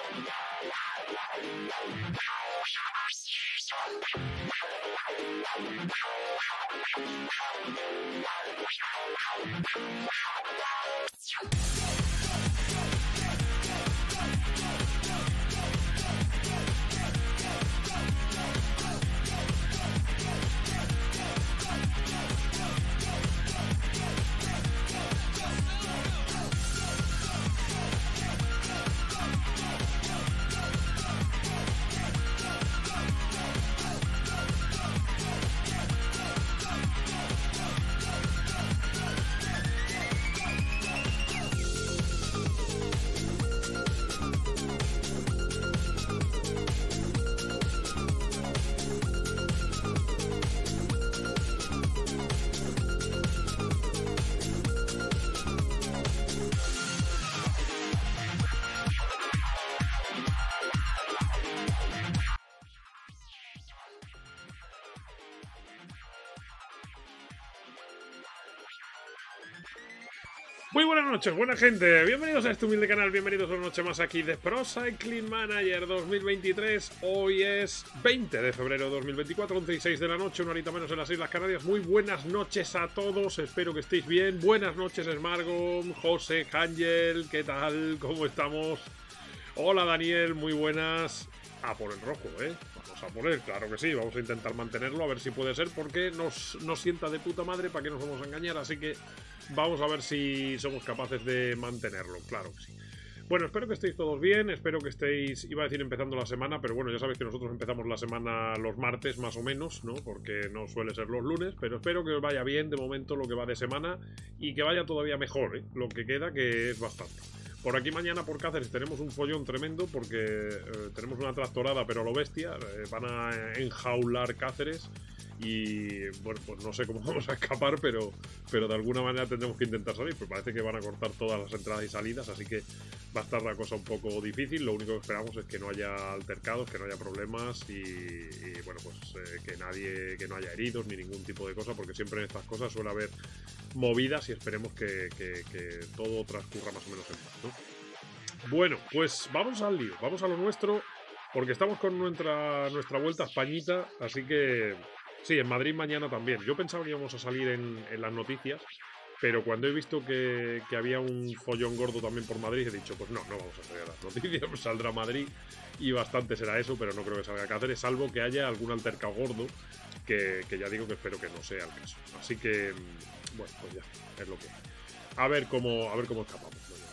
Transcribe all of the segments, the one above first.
Muy buenas noches, buena gente, bienvenidos a este humilde canal, bienvenidos una noche más aquí de Pro Cycling Manager 2023. Hoy es 20 de febrero de 2024, 11 y 6 de la noche, una horita menos en las Islas Canarias. Muy buenas noches a todos, espero que estéis bien. Buenas noches Smargom, José, Ángel, ¿qué tal? ¿Cómo estamos? Hola Daniel, muy buenas. A por el rojo, vamos a por él, claro que sí, vamos a intentar mantenerlo, a ver si puede ser, porque nos sienta de puta madre, para que nos vamos a engañar, así que vamos a ver si somos capaces de mantenerlo, claro que sí. Bueno, espero que estéis todos bien, espero que estéis, iba a decir empezando la semana, pero bueno, ya sabéis que nosotros empezamos la semana los martes más o menos, ¿no? Porque no suele ser los lunes, pero espero que os vaya bien de momento lo que va de semana y que vaya todavía mejor, lo que queda, que es bastante. Por aquí mañana por Cáceres tenemos un follón tremendo porque tenemos una tractorada pero a lo bestia, van a enjaular Cáceres y bueno, pues no sé cómo vamos a escapar, pero de alguna manera tendremos que intentar salir, pues parece que van a cortar todas las entradas y salidas, así que va a estar la cosa un poco difícil. Lo único que esperamos es que no haya altercados, que no haya problemas y bueno, pues que no haya heridos ni ningún tipo de cosa, porque siempre en estas cosas suele haber movidas y esperemos que todo transcurra más o menos en paz, ¿no? Bueno, pues vamos al lío, vamos a lo nuestro, porque estamos con nuestra vuelta a Españita, así que sí, en Madrid mañana también. Yo pensaba que íbamos a salir en las noticias, pero cuando he visto que había un follón gordo también por Madrid, he dicho, pues no vamos a salir a las noticias, saldrá Madrid y bastante será eso, pero no creo que salga Cáceres, salvo que haya algún altercado gordo, que ya digo que espero que no sea el caso. Así que, bueno, pues ya, es lo que hay. A ver cómo escapamos.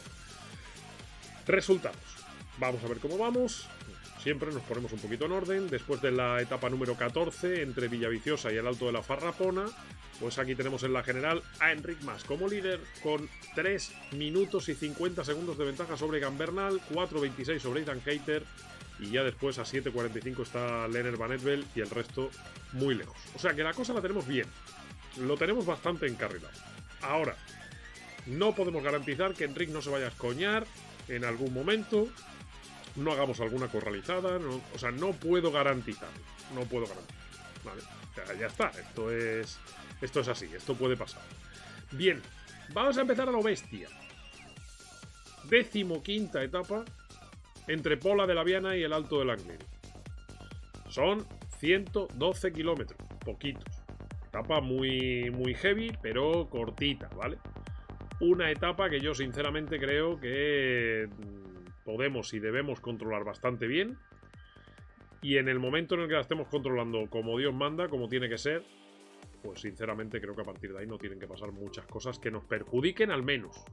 Resultados. Vamos a ver cómo vamos. Siempre nos ponemos un poquito en orden. Después de la etapa número 14 entre Villaviciosa y el Alto de la Farrapona, pues aquí tenemos en la general a Enric Mas como líder con 3 minutos y 50 segundos de ventaja sobre Gambernal, 4.26 sobre Ethan Hayter y ya después a 7.45 está Lennart Van Evel y el resto muy lejos. O sea que la cosa la tenemos bien. Lo tenemos bastante encarrilado. Ahora, no podemos garantizar que Enric no se vaya a escoñar en algún momento, no hagamos alguna corralizada, o sea, no puedo garantizarlo, ¿vale? O sea, ya está, esto es así, esto puede pasar. Bien, vamos a empezar a lo bestia. 15ª etapa entre Pola de la Viana y el Alto del Angliru. Son 112 kilómetros, poquitos. Etapa muy heavy, pero cortita, ¿vale? Una etapa que yo sinceramente creo que podemos y debemos controlar bastante bien. Y en el momento en el que la estemos controlando como Dios manda, como tiene que ser, pues sinceramente creo que a partir de ahí no tienen que pasar muchas cosas que nos perjudiquen al menos.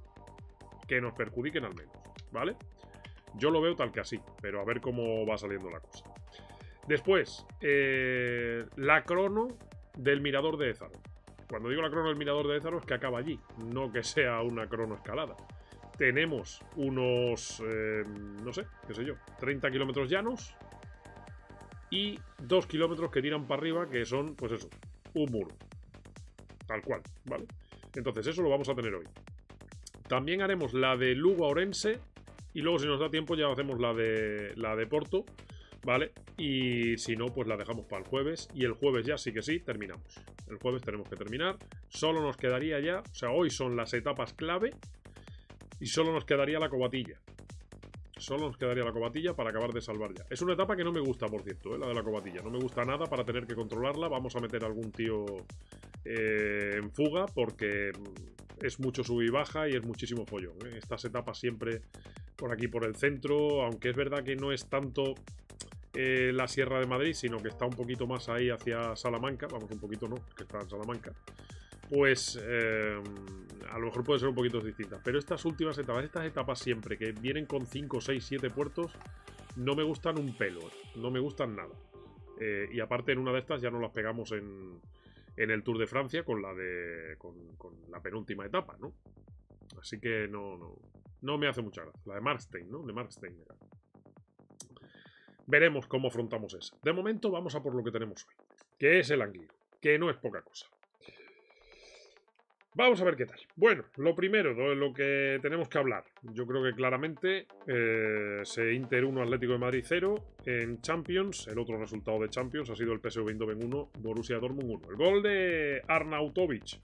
¿Vale? Yo lo veo tal que así, pero a ver cómo va saliendo la cosa. Después, la crono del Mirador de Ézaro. Cuando digo la crono del Mirador de Ézaro es que acaba allí, no que sea una crono escalada. Tenemos unos, no sé, qué sé yo, 30 kilómetros llanos y 2 kilómetros que tiran para arriba, que son, pues eso, un muro. Tal cual, ¿vale? Entonces eso lo vamos a tener hoy. También haremos la de Lugo a Orense y luego si nos da tiempo ya hacemos la de Porto, ¿vale? Y si no, pues la dejamos para el jueves. Y el jueves ya sí que sí, terminamos. El jueves tenemos que terminar. Solo nos quedaría ya, o sea, hoy son las etapas clave y solo nos quedaría la Covatilla. Solo nos quedaría la cobatilla para acabar de salvar ya. Es una etapa que no me gusta, por cierto, la de la cobatilla. No me gusta nada para tener que controlarla. Vamos a meter a algún tío en fuga porque es mucho sub y baja y es muchísimo follón. Estas etapas siempre por aquí, por el centro, aunque es verdad que no es tanto la Sierra de Madrid, sino que está un poquito más ahí hacia Salamanca. Vamos, un poquito no, que está en Salamanca. Pues a lo mejor puede ser un poquito distinta. Pero estas últimas etapas, estas etapas siempre que vienen con 5, 6, 7 puertos, no me gustan un pelo, no me gustan nada. Y aparte en una de estas ya nos las pegamos en el Tour de Francia con la penúltima etapa, ¿no? Así que no me hace mucha gracia. La de Markstein, ¿no? De Markstein era. Veremos cómo afrontamos esa. De momento vamos a por lo que tenemos hoy, que es el Anguilo, que no es poca cosa. Vamos a ver qué tal. Bueno, lo primero, de lo que tenemos que hablar. Yo creo que claramente se Inter 1, Atlético de Madrid 0. En Champions, el otro resultado de Champions ha sido el PSV Eindhoven 1, Borussia Dortmund 1. El gol de Arnautovic,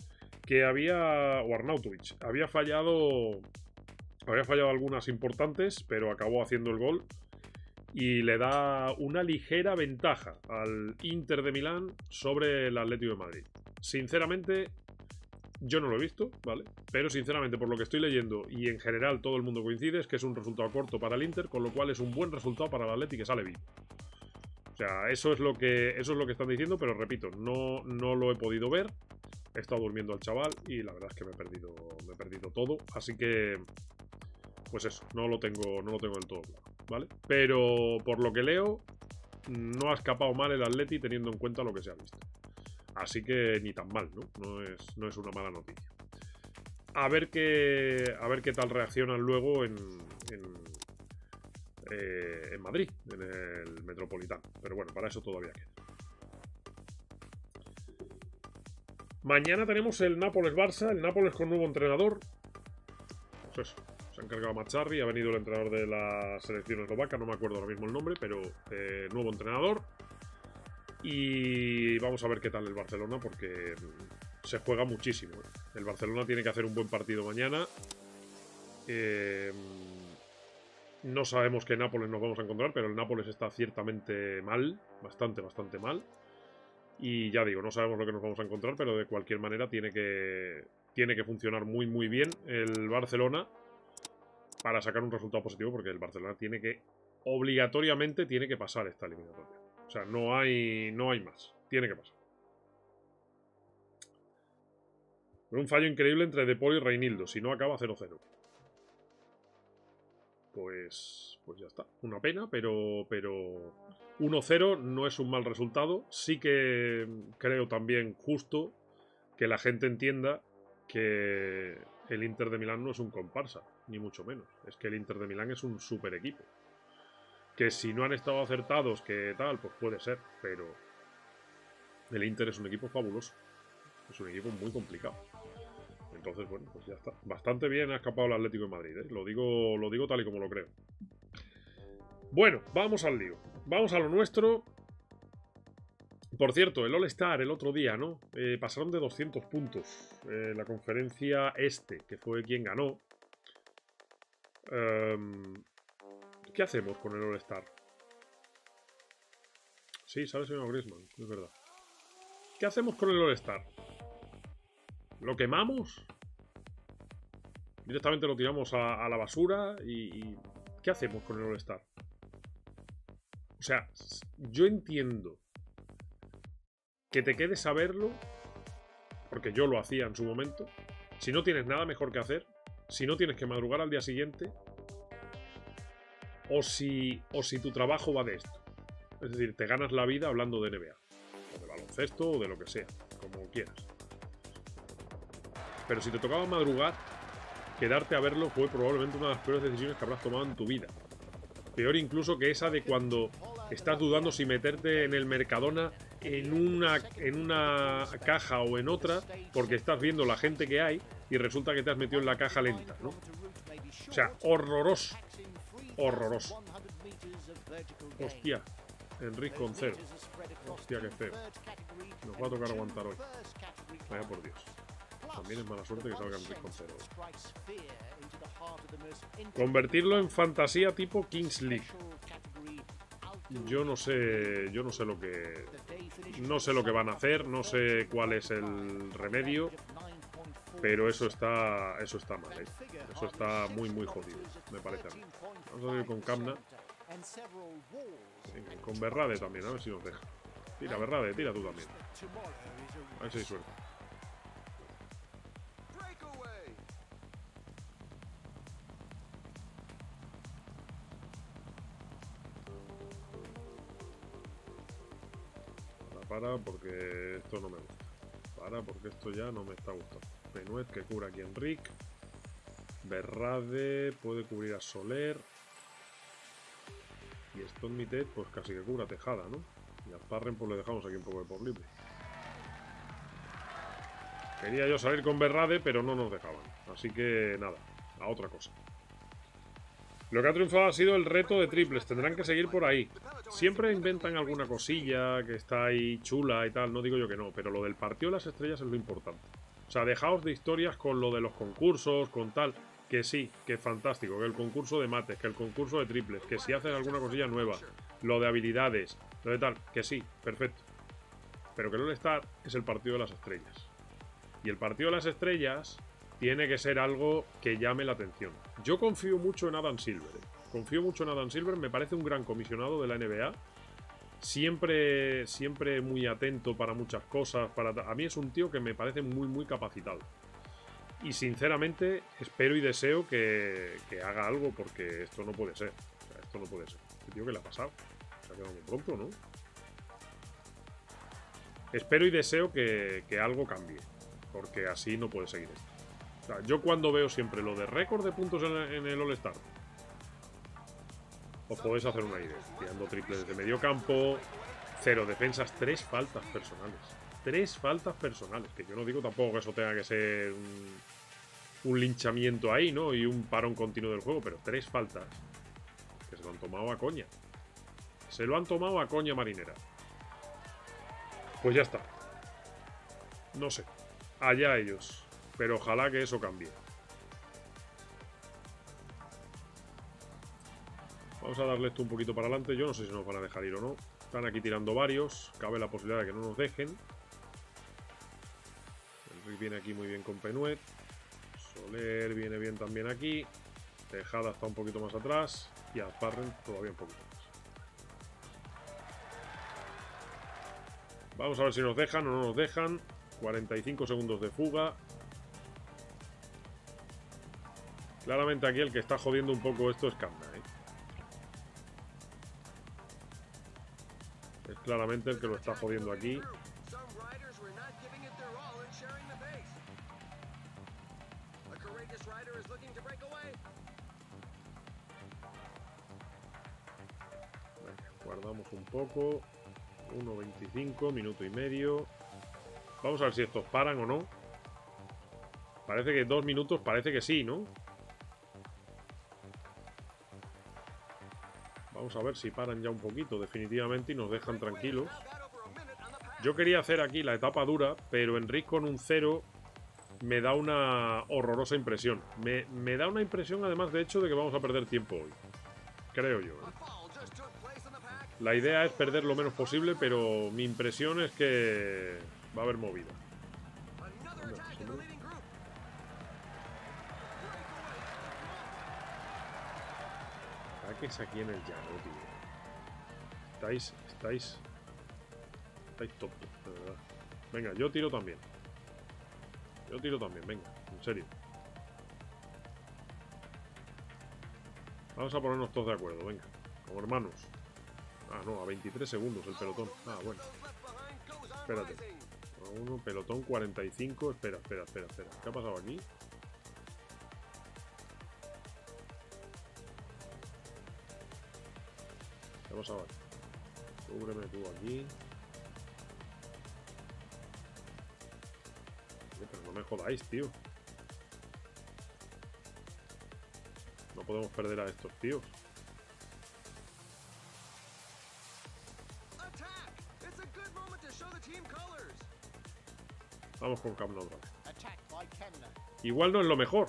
había fallado algunas importantes, pero acabó haciendo el gol. Y le da una ligera ventaja al Inter de Milán sobre el Atlético de Madrid. Sinceramente, yo no lo he visto, ¿vale? Pero sinceramente, por lo que estoy leyendo y en general todo el mundo coincide, es que es un resultado corto para el Inter, con lo cual es un buen resultado para el Atlético que sale vivo. O sea, eso es lo que están diciendo, pero repito, no lo he podido ver. He estado durmiendo al chaval y la verdad es que me he perdido todo. Así que, pues eso, no lo tengo del todo claro, ¿vale? Pero por lo que leo, no ha escapado mal el Atleti teniendo en cuenta lo que se ha visto. Así que ni tan mal, ¿no? No es una mala noticia. A ver qué tal reaccionan luego en Madrid, en el Metropolitano. Pero bueno, para eso todavía queda. Mañana tenemos el Nápoles-Barça, el Nápoles con nuevo entrenador. Pues eso, se ha encargado Macharri, ha venido el entrenador de la selección eslovaca, no me acuerdo ahora mismo el nombre, pero nuevo entrenador. Y vamos a ver qué tal el Barcelona, porque se juega muchísimo. El Barcelona tiene que hacer un buen partido mañana. No sabemos qué Nápoles nos vamos a encontrar, pero el Nápoles está ciertamente mal, bastante mal. Y ya digo, no sabemos lo que nos vamos a encontrar, pero de cualquier manera tiene que funcionar muy bien el Barcelona para sacar un resultado positivo, porque el Barcelona obligatoriamente tiene que pasar esta eliminatoria. O sea, no hay más. Tiene que pasar. Un fallo increíble entre De Paul y Reinildo. Si no, acaba 0-0. Pues ya está. Una pena, pero 1-0 no es un mal resultado. Sí que creo también justo que la gente entienda que el Inter de Milán no es un comparsa, ni mucho menos. Es que el Inter de Milán es un super equipo. Que si no han estado acertados, que tal, pues puede ser, pero el Inter es un equipo fabuloso. Es un equipo muy complicado. Entonces, bueno, pues ya está. Bastante bien ha escapado el Atlético de Madrid, ¿eh? Lo digo tal y como lo creo. Bueno, vamos al lío. Vamos a lo nuestro. Por cierto, el All-Star el otro día, ¿no? Pasaron de 200 puntos. La conferencia que fue quien ganó. ¿Qué hacemos con el All-Star? Sí, sale señor Griezmann, es verdad. ¿Qué hacemos con el All-Star? ¿Lo quemamos? Directamente lo tiramos a la basura y ¿qué hacemos con el All-Star? O sea, yo entiendo que te quedes a verlo, porque yo lo hacía en su momento. Si no tienes nada mejor que hacer, si no tienes que madrugar al día siguiente, o si tu trabajo va de esto. Es decir, te ganas la vida hablando de NBA, o de baloncesto, o de lo que sea, como quieras. Pero si te tocaba madrugar, quedarte a verlo fue probablemente una de las peores decisiones que habrás tomado en tu vida. Peor incluso que esa de cuando estás dudando si meterte en el Mercadona en una caja o en otra, porque estás viendo la gente que hay y resulta que te has metido en la caja lenta, ¿no? O sea, horroroso. Horroroso. Hostia, Enrique con 0. Hostia, qué feo. Nos va a tocar aguantar hoy. Vaya por Dios. también es mala suerte que salga Enric con 0. Convertirlo en fantasía tipo Kings League. Yo no sé lo que... No sé lo que van a hacer, no sé cuál es el remedio, pero eso está mal, ¿eh? Eso está muy jodido, me parece a mí. Vamos a ir con Kamna. Con Berrade también, a ver si nos deja. Tira, Berrade, tira tú también. A ver si hay suerte. Para, porque esto no me gusta. Para, porque esto ya no me está gustando. Penuet que cubra aquí a Enric. Berrade puede cubrir a Soler. Y Stone Mitet, pues casi que cubra Tejada, ¿no? Y a Parren pues le dejamos aquí un poco de por libre. Quería yo salir con Berrade, pero no nos dejaban. Así que nada, a otra cosa. Lo que ha triunfado ha sido el reto de triples. Tendrán que seguir por ahí. Siempre inventan alguna cosilla que está ahí chula y tal. No digo yo que no, pero lo del partido de las estrellas es lo importante. O sea, dejaos de historias con lo de los concursos, con tal. Que sí, que es fantástico. Que el concurso de mates, que el concurso de triples, que si haces alguna cosilla nueva, lo de habilidades, lo de tal. Que sí, perfecto. Pero que el All-Star es el partido de las estrellas. Y el partido de las estrellas tiene que ser algo que llame la atención. Yo confío mucho en Adam Silver. Confío mucho en Adam Silver. Me parece un gran comisionado de la NBA. Siempre muy atento para muchas cosas. A mí es un tío que me parece muy capacitado. Y sinceramente espero y deseo que haga algo, porque esto no puede ser. O sea, esto no puede ser. Este tío, ¿qué le ha pasado? Se ha quedado muy pronto, ¿no? Espero y deseo que algo cambie, porque así no puede seguir esto. O sea, yo cuando veo siempre lo de récord de puntos en el All-Star, os podéis hacer una idea. Tirando triples de medio campo, 0 defensas, 3 faltas personales. 3 faltas personales, que yo no digo tampoco que eso tenga que ser un linchamiento ahí, ¿no? Y un parón continuo del juego, pero 3 faltas que se lo han tomado a coña. Se lo han tomado a coña marinera. Pues ya está. No sé. Allá ellos. Pero ojalá que eso cambie. Vamos a darle esto un poquito para adelante. Yo no sé si nos van a dejar ir o no. Están aquí tirando varios. Cabe la posibilidad de que no nos dejen. Enric viene aquí muy bien con Penuet. Soler viene bien también aquí. Tejada está un poquito más atrás. Y Azparren todavía un poquito más. Vamos a ver si nos dejan o no nos dejan. 45 segundos de fuga. Claramente aquí el que está jodiendo un poco esto es Kamna, ¿eh? Es claramente el que lo está jodiendo aquí. Guardamos un poco. 1.25, minuto y medio. Vamos a ver si estos paran o no. Parece que 2 minutos, parece que sí, ¿no? Vamos a ver si paran ya un poquito, definitivamente, y nos dejan tranquilos. Yo quería hacer aquí la etapa dura, pero Enric con un 0 me da una horrorosa impresión. Me da una impresión, además, de hecho, de que vamos a perder tiempo hoy. Creo yo, ¿eh? La idea es perder lo menos posible, pero mi impresión es que va a haber movida. Ataques aquí en el llano, tío. Estáis tontos, de verdad. Venga, yo tiro también. Yo tiro también, venga, en serio. Vamos a ponernos todos de acuerdo, venga. Como hermanos. Ah, no, a 23 segundos el pelotón. Ah, bueno. Espérate. Uno, pelotón 45. Espera. ¿Qué ha pasado aquí? ¿Qué ha pasado aquí? Cúbreme tú aquí. Pero no me jodáis, tío. No podemos perder a estos tíos. Vamos con Kamna otra vez. Igual no es lo mejor.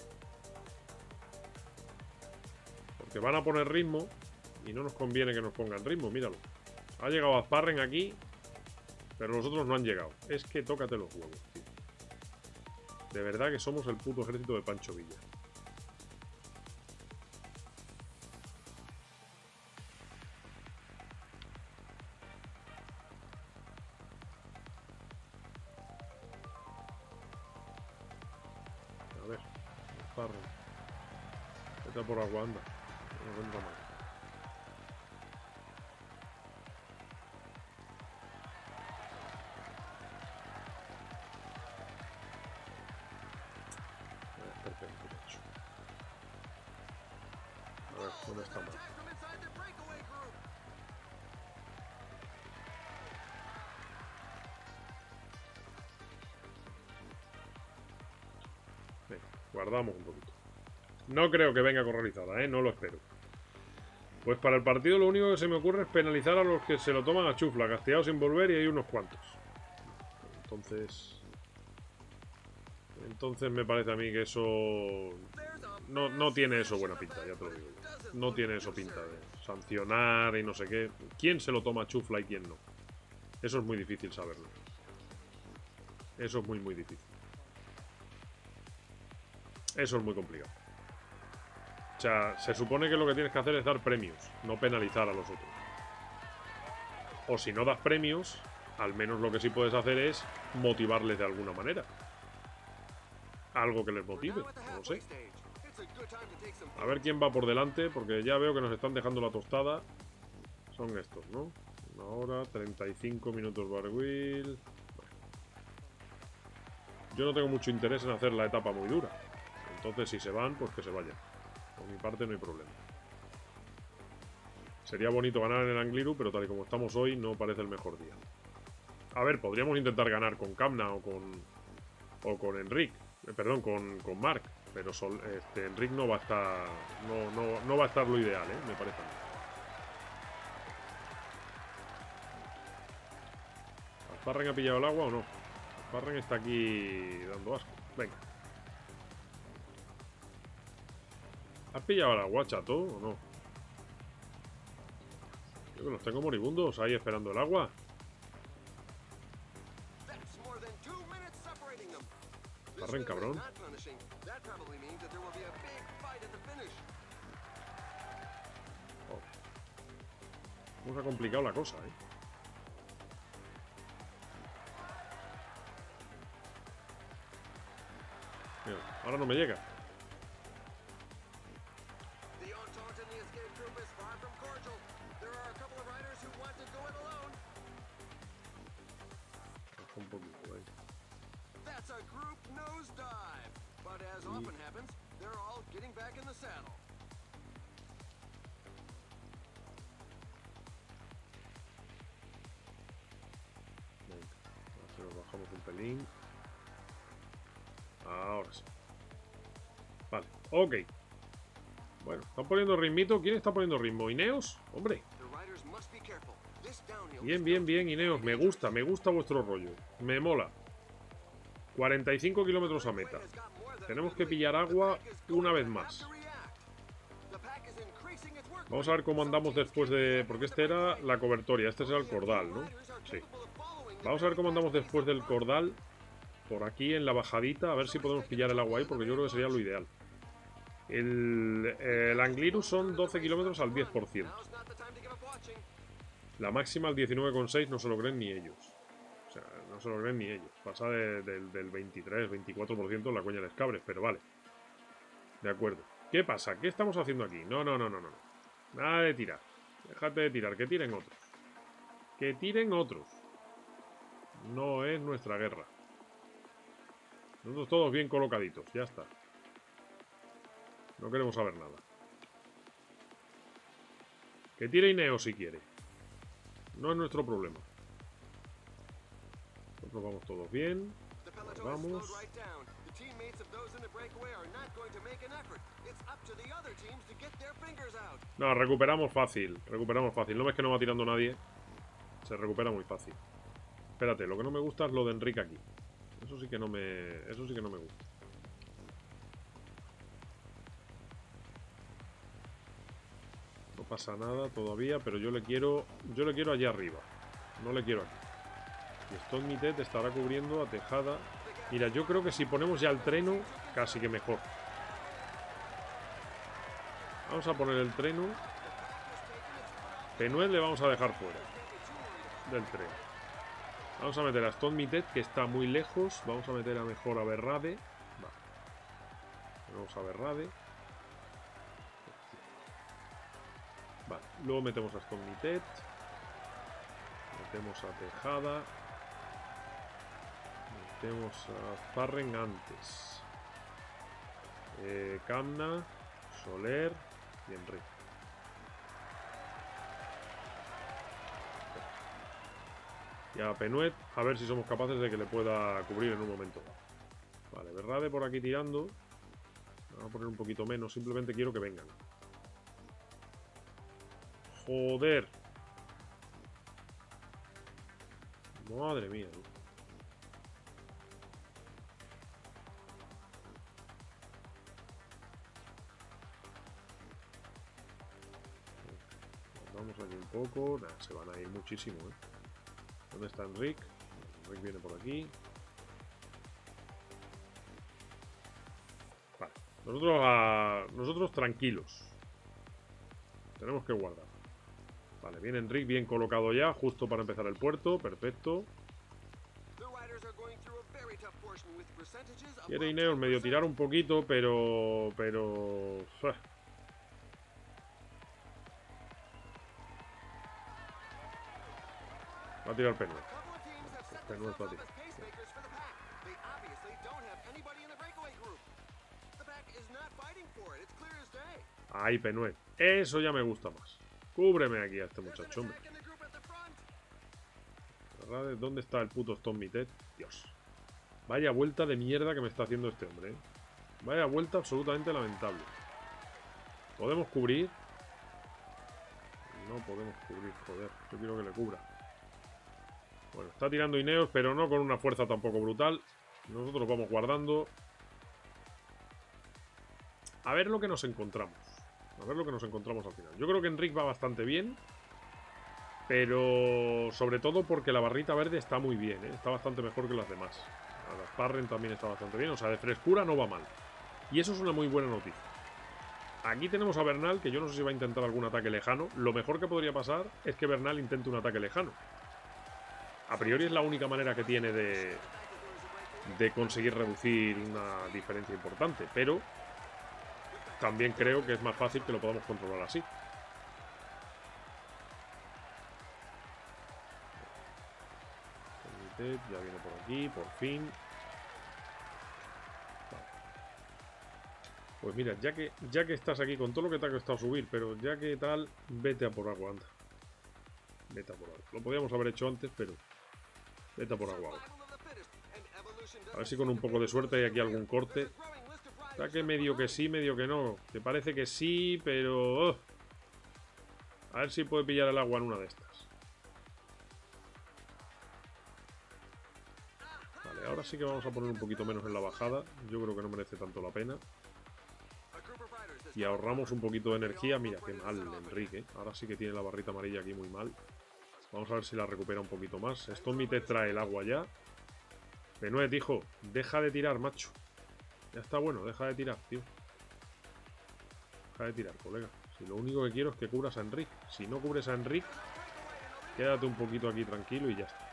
Porque van a poner ritmo y no nos conviene que nos pongan ritmo, míralo. Ha llegado Azparren aquí, pero los otros no han llegado. Es que tócate los huevos, tío. De verdad que somos el puto ejército de Pancho Villa. A ver, Azparren. Vete a por agua, anda. No encuentro más. Perfecto, hecho. A ver, ¿dónde está más? Venga, guardamos un poquito. No creo que venga corralizada, no lo espero. Pues para el partido lo único que se me ocurre es penalizar a los que se lo toman a chufla, castigados sin volver, y hay unos cuantos. Entonces me parece a mí que eso no tiene eso buena pinta, ya te lo digo. No tiene eso pinta de sancionar y no sé qué. ¿Quién se lo toma a chufla y quién no? Eso es muy difícil saberlo. Eso es muy difícil. Eso es muy complicado. O sea, se supone que lo que tienes que hacer es dar premios, no penalizar a los otros. O si no das premios, al menos lo que sí puedes hacer es motivarles de alguna manera. Algo que les motive, no sé. A ver quién va por delante, porque ya veo que nos están dejando la tostada. Son estos, ¿no? Una hora, 35 minutos Barguil. Yo no tengo mucho interés en hacer la etapa muy dura. Entonces, si se van, pues que se vayan. Por mi parte no hay problema. Sería bonito ganar en el Angliru, pero tal y como estamos hoy, no parece el mejor día. A ver, podríamos intentar ganar con Kamna o con Enric. Perdón, con Mark. Pero Enric no va a estar. No va a estar lo ideal, me parece a mí. ¿Azparren ha pillado el agua o no? Azparren está aquí dando asco. Venga. ¿Has pillado el agua, chato, o no? Yo que los tengo moribundos ahí esperando el agua. Azparren, cabrón. Oh. ¿Cómo se ha complicado la cosa, Mira, ahora no me llega. Un poquito, ahí. Venga, ahora nos bajamos un pelín. Ahora sí. Vale, ok. Bueno, ¿están poniendo ritmito? ¿Quién está poniendo ritmo? ¿Ineos? Hombre. Bien, bien, bien, Ineos. Me gusta vuestro rollo. Me mola. 45 kilómetros a meta. Tenemos que pillar agua una vez más. Vamos a ver cómo andamos después de... Porque este era la cobertoria. Este será el cordal, ¿no? Sí. Vamos a ver cómo andamos después del cordal. Por aquí en la bajadita. A ver si podemos pillar el agua ahí, porque yo creo que sería lo ideal. El Angliru son 12 kilómetros al 10%. La máxima al 19,6 no se lo creen ni ellos. O sea, no se lo creen ni ellos. Pasa del 23, 24% la coña de Escabres, pero vale. De acuerdo. ¿Qué pasa? ¿Qué estamos haciendo aquí? No. Nada de tirar. Déjate de tirar, que tiren otros. Que tiren otros. No es nuestra guerra. Nosotros todos bien colocaditos, ya está. No queremos saber nada. Que tire Ineos si quiere. No es nuestro problema. Nosotros vamos todos bien. Nos vamos. No, recuperamos fácil. Recuperamos fácil. No ves que no va tirando nadie. Se recupera muy fácil. Espérate, lo que no me gusta es lo de Enrique aquí. Eso sí que no me gusta. pasa nada todavía, pero yo le quiero allá arriba. No le quiero aquí. Y Stone Mitet estará cubriendo a Tejada. Mira, yo creo que si ponemos ya el treno, casi que mejor. Vamos a poner el treno. Penuel le vamos a dejar fuera del tren. Vamos a meter a Stone Mitet, que está muy lejos. Vamos a meter a mejor a Berrade. Vale. Vamos a Berrade. Vale. Luego metemos a Stone Mitet. Metemos a Tejada. Metemos a Farren antes. Camna, Soler y Enrique. Y a Penuet, a ver si somos capaces de que le pueda cubrir en un momento. Vale, Berrade por aquí tirando. Vamos a poner un poquito menos, simplemente quiero que vengan. Joder. Madre mía, ¿no? Vamos aquí un poco. Nah, se van a ir muchísimo, ¿eh? ¿Dónde está Enrique? Enrique viene por aquí. Vale. Nosotros tranquilos. Tenemos que guardar. Vale, viene Enrique bien colocado ya, justo para empezar el puerto. Perfecto. Quiere Ineos medio tirar un poquito, pero... Va a tirar Penuel. Penuel va a tirar. Ahí, Penuel. Eso ya me gusta más. Cúbreme aquí a este muchacho, hombre. ¿Dónde está el puto Stone Mitet? Dios. Vaya vuelta de mierda que me está haciendo este hombre, ¿eh? Vaya vuelta absolutamente lamentable. ¿Podemos cubrir? No podemos cubrir, joder. Yo quiero que le cubra. Bueno, está tirando Ineos, pero no con una fuerza tampoco brutal. Nosotros vamos guardando. A ver lo que nos encontramos. A ver lo que nos encontramos al final. Yo creo que Enrique va bastante bien. Pero sobre todo porque la barrita verde está muy bien, ¿eh? Está bastante mejor que las demás. La Sparren también está bastante bien. O sea, de frescura no va mal. Y eso es una muy buena noticia. Aquí tenemos a Bernal, que yo no sé si va a intentar algún ataque lejano. Lo mejor que podría pasar es que Bernal intente un ataque lejano. A priori es la única manera que tiene de conseguir reducir una diferencia importante. Pero también creo que es más fácil que lo podamos controlar así. Ya viene por aquí, por fin. Vale. Pues mira, ya que estás aquí con todo lo que te ha costado subir, pero ya que tal, vete a por agua, anda. Vete a por agua. Lo podíamos haber hecho antes, pero vete a por agua ahora. A ver si con un poco de suerte hay aquí algún corte. Está que medio que sí, medio que no. Que parece que sí, pero... A ver si puede pillar el agua en una de estas. Vale, ahora sí que vamos a poner un poquito menos en la bajada. Yo creo que no merece tanto la pena. Y ahorramos un poquito de energía. Mira, qué mal, Enrique. Ahora sí que tiene la barrita amarilla aquí muy mal. Vamos a ver si la recupera un poquito más. Stone Mitet trae el agua ya. Penuet, hijo, deja de tirar, macho. Ya está bueno, deja de tirar, tío. Deja de tirar, colega. Si lo único que quiero es que cubras a Enrique. Si no cubres a Enrique, quédate un poquito aquí tranquilo y ya está.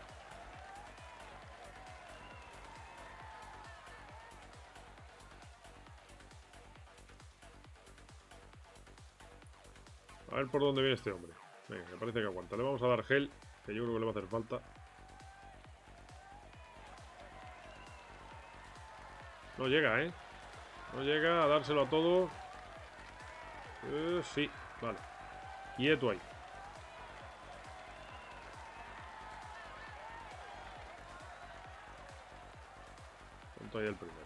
A ver por dónde viene este hombre. Venga, me parece que aguanta. Le vamos a dar gel, que yo creo que le va a hacer falta. No llega, ¿eh? No llega a dárselo a todo. Sí, vale. Quieto ahí. Ponto ahí el primero.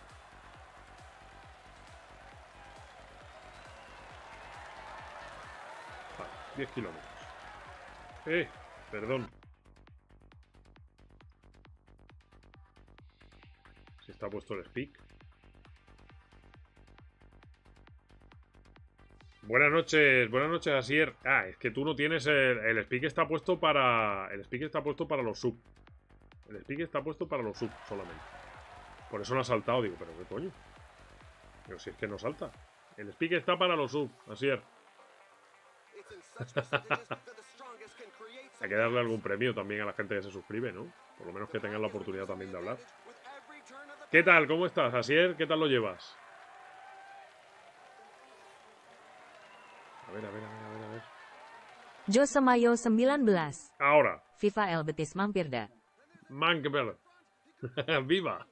Vale, 10 kilómetros. Perdón. Si está puesto el speak. buenas noches, Asier. Ah, es que tú no tienes el speak está puesto para. El speak está puesto para los sub. El speak está puesto para los sub solamente. Por eso no ha saltado, digo, pero qué coño. Pero si es que no salta. El speak está para los sub, Asier. Hay que darle algún premio también a la gente que se suscribe, ¿no? Por lo menos que tengan la oportunidad también de hablar. ¿Qué tal? ¿Cómo estás, Asier? ¿Qué tal lo llevas? A ver. Josemayo 19. Ahora. FIFA El Betis mampir dah. Mankber. ¡Viva!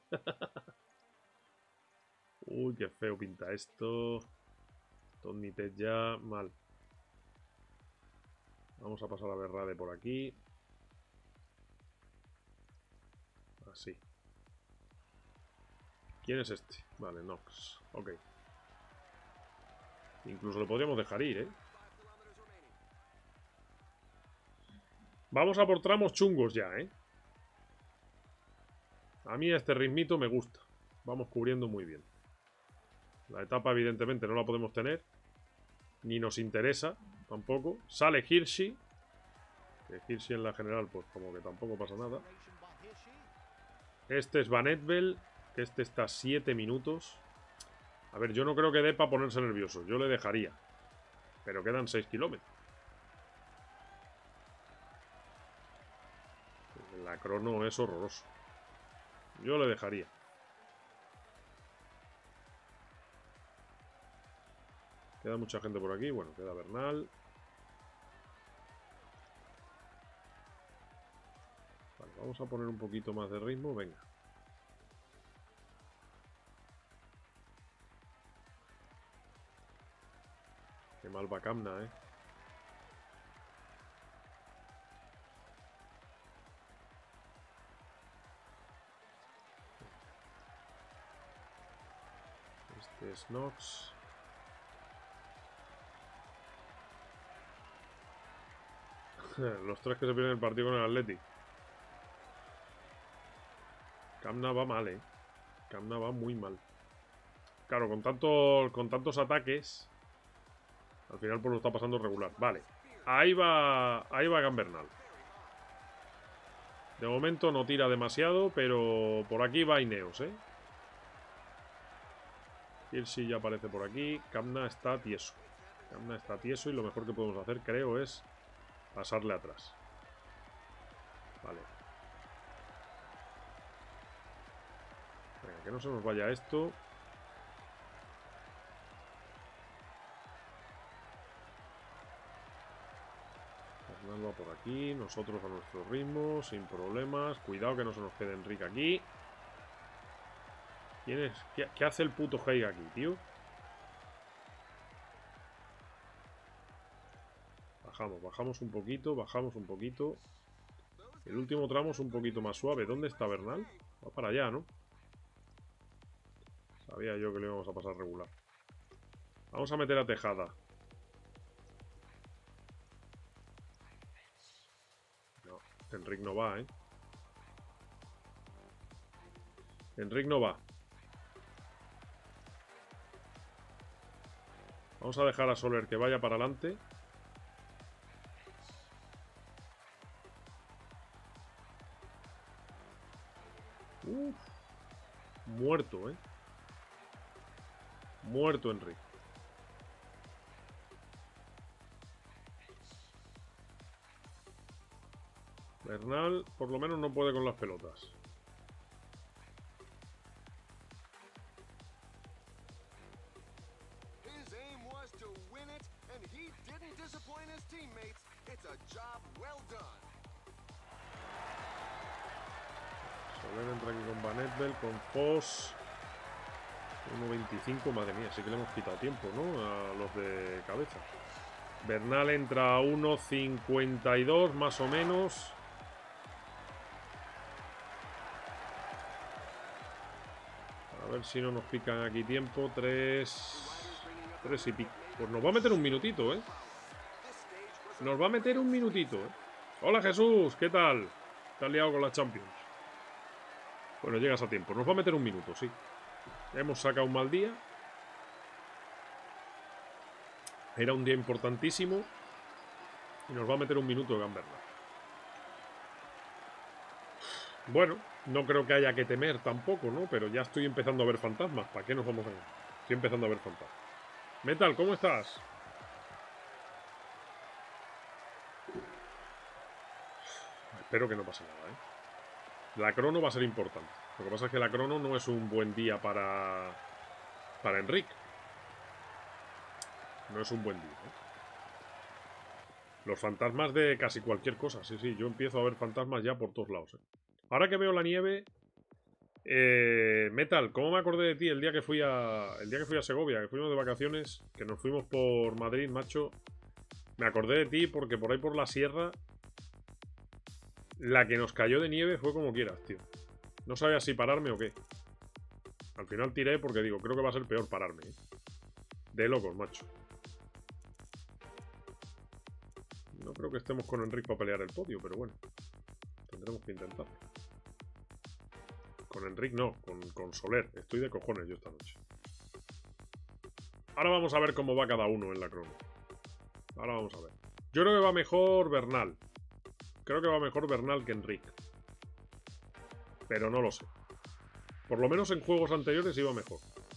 Uy, qué feo pinta esto. Tony Ted ya mal. Vamos a pasar a Berrade por aquí. Así. ¿Quién es este? Vale, Nox. Ok. Incluso lo podríamos dejar ir, ¿eh? Vamos a por tramos chungos ya, ¿eh? A mí este ritmito me gusta. Vamos cubriendo muy bien. La etapa evidentemente no la podemos tener. Ni nos interesa tampoco. Sale Hirschi. Que Hirschi en la general pues como que tampoco pasa nada. Este es Van Etbel. Que este está 7 minutos. A ver, yo no creo que dé para ponerse nervioso. Yo le dejaría. Pero quedan 6 kilómetros. La crono es horroroso. Yo le dejaría. Queda mucha gente por aquí. Bueno, queda Bernal. Vale, vamos a poner un poquito más de ritmo. Venga. Qué mal va Kamna, Este es Nox. Los tres que se pierden el partido con el Athletic. Kamna va mal, Kamna va muy mal. Claro, con tantos ataques, al final pues lo está pasando regular. Vale. Ahí va Gambernal. De momento no tira demasiado, pero por aquí va Ineos, Hirschi ya aparece por aquí. Kamna está tieso. Kamna está tieso y lo mejor que podemos hacer, creo, es pasarle atrás. Vale. Venga, que no se nos vaya esto. Bernal va por aquí. Nosotros a nuestro ritmo, sin problemas. Cuidado que no se nos quede Enrique aquí. ¿Quién es? ¿Qué hace el puto Heiga aquí, tío? Bajamos un poquito. El último tramo es un poquito más suave. ¿Dónde está Bernal? Va para allá, ¿no? Sabía yo que le íbamos a pasar regular. Vamos a meter a Tejada. No, Enric no va, Enric no va. Vamos a dejar a Soler que vaya para adelante. Muerto, Muerto Enric. Bernal por lo menos no puede con las pelotas. Soler entra aquí con Van Etbel, con Foss. 1.25, madre mía, sí que le hemos quitado tiempo, ¿no? A los de cabeza. Bernal entra a 1.52 más o menos. A ver si no nos pican aquí tiempo. 3 y pico. Pues nos va a meter un minutito, Nos va a meter un minutito, Hola Jesús, ¿qué tal? ¿Estás liado con la Champions? Bueno, llegas a tiempo. Nos va a meter un minuto, sí. Hemos sacado un mal día. Era un día importantísimo y nos va a meter un minuto de gamberna. Bueno, no creo que haya que temer tampoco, ¿no? Pero ya estoy empezando a ver fantasmas. ¿Para qué nos vamos a ver? Estoy empezando a ver fantasmas. Metal, ¿cómo estás? Espero que no pase nada, ¿eh? La crono va a ser importante. Lo que pasa es que la crono no es un buen día para Enric. No es un buen día, ¿eh? Los fantasmas de casi cualquier cosa. Sí, sí, yo empiezo a ver fantasmas ya por todos lados, ¿eh? Ahora que veo la nieve... Metal, ¿cómo me acordé de ti el día que fui a Segovia, que fuimos de vacaciones, que nos fuimos por Madrid, macho? Me acordé de ti porque por ahí por la sierra la que nos cayó de nieve fue como quieras, tío. No sabía si pararme o qué. Al final tiré porque digo, creo que va a ser peor pararme, ¿eh? De locos, macho. No creo que estemos con Enric para pelear el podio, pero bueno, tendremos que intentarlo. Con Enric no, con Soler. Estoy de cojones yo esta noche. Ahora vamos a ver cómo va cada uno en la crono. Ahora vamos a ver. Yo creo que va mejor Bernal. Creo que va mejor Bernal que Enric. Pero no lo sé. Por lo menos en juegos anteriores iba mejor.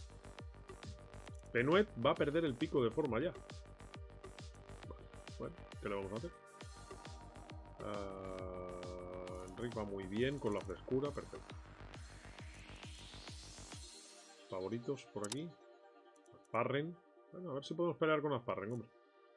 Penuet va a perder el pico de forma ya. Bueno, ¿qué le vamos a hacer? Enric va muy bien con la frescura, perfecto. Favoritos por aquí. Asparren. Bueno, a ver si podemos pelear con Asparren, hombre.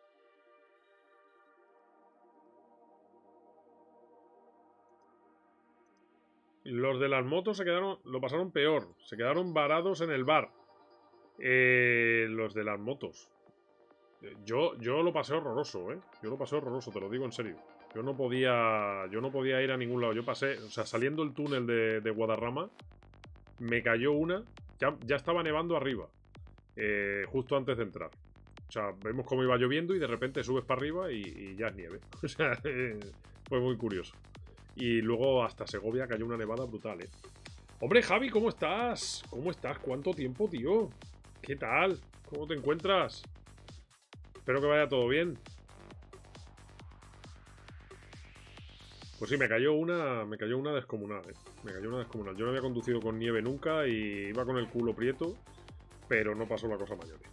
Los de las motos lo pasaron peor. Se quedaron varados en el bar. Los de las motos. Yo lo pasé horroroso, ¿eh? Yo lo pasé horroroso, te lo digo en serio. Yo no podía ir a ningún lado. Yo pasé, o sea, saliendo el túnel de Guadarrama, me cayó una. Ya estaba nevando arriba, justo antes de entrar. O sea, vemos cómo iba lloviendo y de repente subes para arriba y ya es nieve. O sea, fue muy curioso. Y luego hasta Segovia cayó una nevada brutal, ¿eh? Hombre, Javi, ¿cómo estás? ¿Cómo estás? ¿Cuánto tiempo, tío? ¿Qué tal? ¿Cómo te encuentras? Espero que vaya todo bien. Pues sí, me cayó una descomunal, ¿eh? Me cayó una descomunal. Yo no había conducido con nieve nunca y iba con el culo prieto, pero no pasó la cosa a mayores.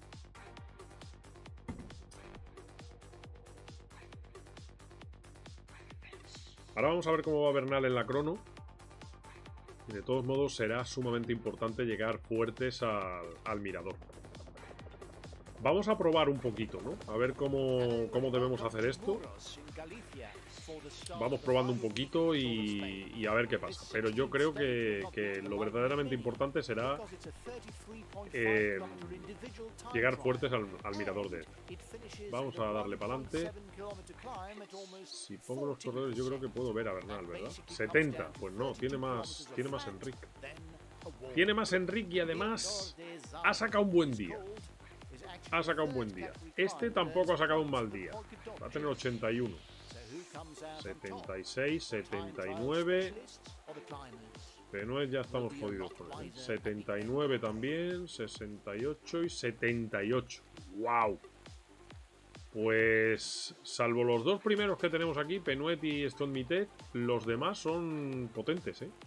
Ahora vamos a ver cómo va Bernal en la crono. Y de todos modos será sumamente importante llegar fuertes al mirador. Vamos a probar un poquito, ¿no? A ver cómo debemos hacer esto. Vamos probando un poquito y a ver qué pasa. Pero yo creo que lo verdaderamente importante será llegar fuertes al mirador de este. Vamos a darle para adelante. Si pongo los corredores yo creo que puedo ver a Bernal, ¿verdad? 70, pues no, tiene más Enric. Tiene más Enric y además ha sacado un buen día. Ha sacado un buen día. Este tampoco ha sacado un mal día. Va a tener 81. 76, 79. Penuel ya estamos jodidos con él. 79 también. 68 y 78. ¡Wow! Pues salvo los dos primeros que tenemos aquí, Penuet y Stone Mitet, los demás son potentes, ¿eh?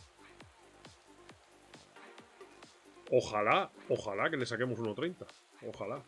Ojalá que le saquemos 1.30. Ojalá.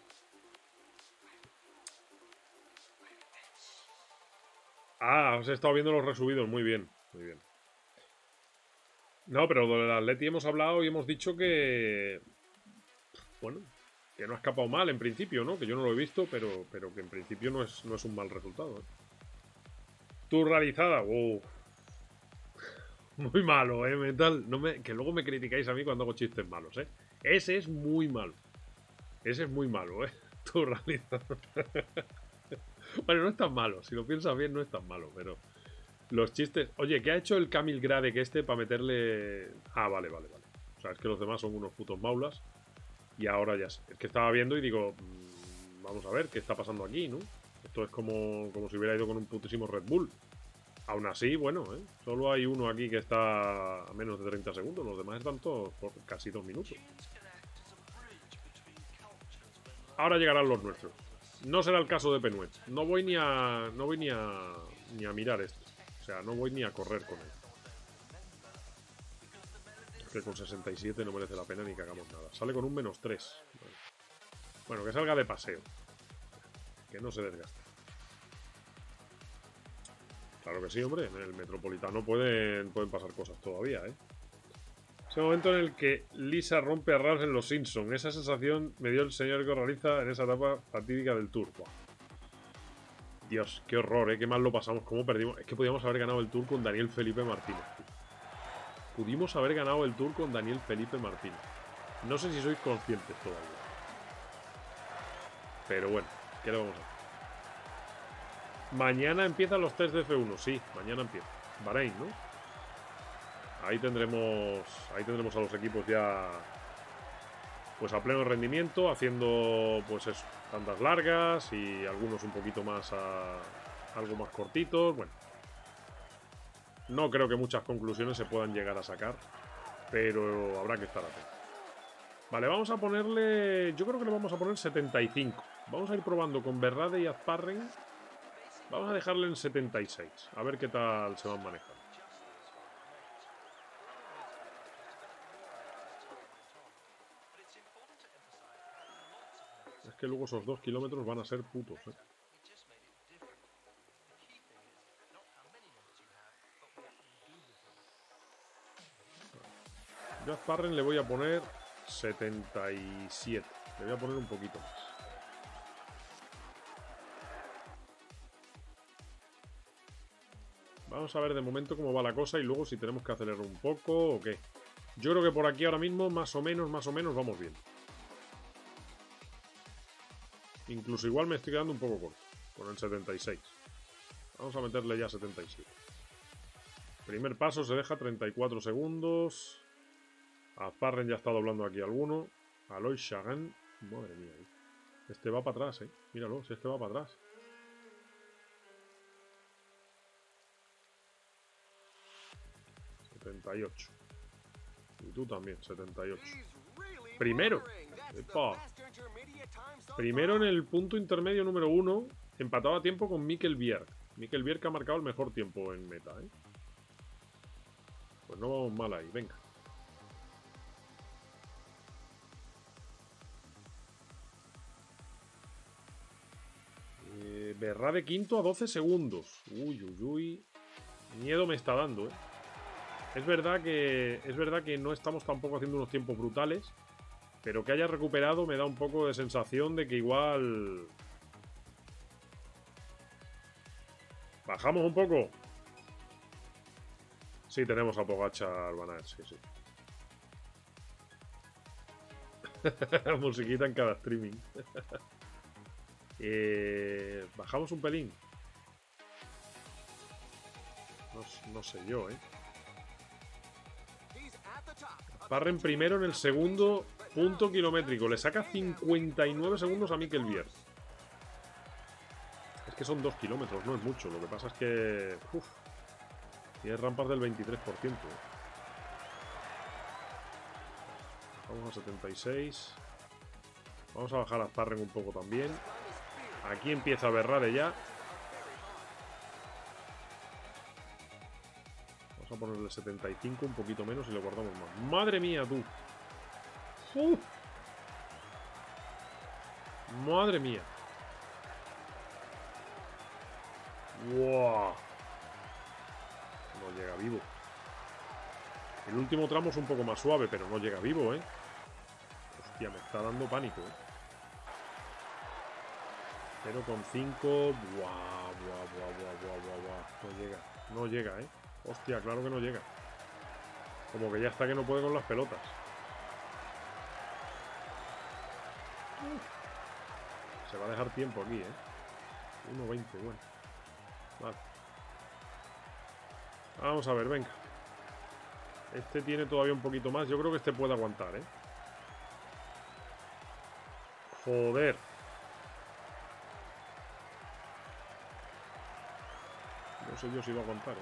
Ah, os he estado viendo los resubidos. Muy bien, muy bien. No, pero del Atleti hemos hablado y hemos dicho que... Bueno, que no ha escapado mal en principio, ¿no? Que yo no lo he visto, pero que en principio no es un mal resultado, ¿eh? Tu realizada, wow. Muy malo, Metal. Que luego me criticáis a mí cuando hago chistes malos, ¿eh? Ese es muy malo. Ese es muy malo, ¿eh? Tu realizada. Bueno, no es tan malo. Si lo piensas bien, no es tan malo, pero... Los chistes... Oye, ¿qué ha hecho el Camil Gradek este para meterle...? Ah, vale. O sea, es que los demás son unos putos maulas. Y ahora ya sé. Es que estaba viendo y digo... vamos a ver qué está pasando aquí, ¿no? Esto es como si hubiera ido con un putísimo Red Bull. Aún así, bueno, ¿eh? Solo hay uno aquí que está a menos de 30 segundos. Los demás están todos por casi 2 minutos. Ahora llegarán los nuestros. No será el caso de Penuet. No voy ni a mirar esto. O sea, no voy ni a correr con él. Es que con 67 no merece la pena ni que hagamos nada. Sale con un -3. Bueno, que salga de paseo. Que no se desgaste. Claro que sí, hombre. En el Metropolitano pueden pasar cosas todavía, ¿eh? Ese momento en el que Lisa rompe a Ralph en Los Simpsons. Esa sensación me dio el señor que realiza en esa etapa fatídica del Tour. Buah. Dios, qué horror, ¿eh? Qué mal lo pasamos, cómo perdimos. Es que podíamos haber ganado el Tour con Daniel Felipe Martínez. Pudimos haber ganado el Tour con Daniel Felipe Martínez. No sé si sois conscientes todavía. Pero bueno, ¿qué le vamos a hacer? Mañana empiezan los test de F1. Sí, mañana empieza. Bahrein, ¿no? Ahí tendremos a los equipos ya pues a pleno rendimiento, haciendo pues eso, tandas largas y algunos un poquito más algo más cortitos. Bueno, no creo que muchas conclusiones se puedan llegar a sacar, pero habrá que estar atento. Vale, vamos a ponerle, yo creo que le vamos a poner 75. Vamos a ir probando con Berrade y Azparren. Vamos a dejarle en 76, a ver qué tal se van manejando. Es que luego esos 2 kilómetros van a ser putos, ¿eh? Yo a Azparren le voy a poner 77. Le voy a poner un poquito más. Vamos a ver de momento cómo va la cosa y luego si tenemos que acelerar un poco o qué. Yo creo que por aquí ahora mismo más o menos vamos bien. Incluso igual me estoy quedando un poco corto, con el 76. Vamos a meterle ya 77. Primer paso se deja 34 segundos. Azparren ya está doblando aquí alguno. Alois Chagan. Madre mía. Este va para atrás, Míralo, si este va para atrás. ...78... Y tú también, 78. Primero. ¡Epa! Primero en el punto intermedio número 1. Empatado a tiempo con Mikkel Bjerg. Mikkel Bjerg que ha marcado el mejor tiempo en meta, Pues no vamos mal ahí, venga. Berrade quinto a 12 segundos. Uy, uy, uy. Miedo me está dando, Es verdad que no estamos tampoco haciendo unos tiempos brutales, pero que haya recuperado me da un poco de sensación de que igual... ¿Bajamos un poco? Sí, tenemos a Pogačar, Van, sí. Musiquita en cada streaming. Bajamos un pelín. No sé yo, Azparren primero en el segundo punto kilométrico. Le saca 59 segundos a Mikkel Bjerg. Es que son 2 kilómetros, no es mucho. Lo que pasa es que... tiene rampas del 23%. Vamos a 76. Vamos a bajar a Azparren un poco también. Aquí empieza a Berrade ya. Vamos a ponerle 75, un poquito menos y le guardamos más. ¡Madre mía, tú! ¡Madre mía! ¡Wow! No llega vivo. El último tramo es un poco más suave, pero no llega vivo, Hostia, me está dando pánico, 0,5. Buah. No llega, Hostia, claro que no llega. Como que ya está que no puede con las pelotas. Se va a dejar tiempo aquí, 1,20, bueno. Vale. Vamos a ver, venga. Este tiene todavía un poquito más. Yo creo que este puede aguantar, Joder. No sé yo si va a aguantar,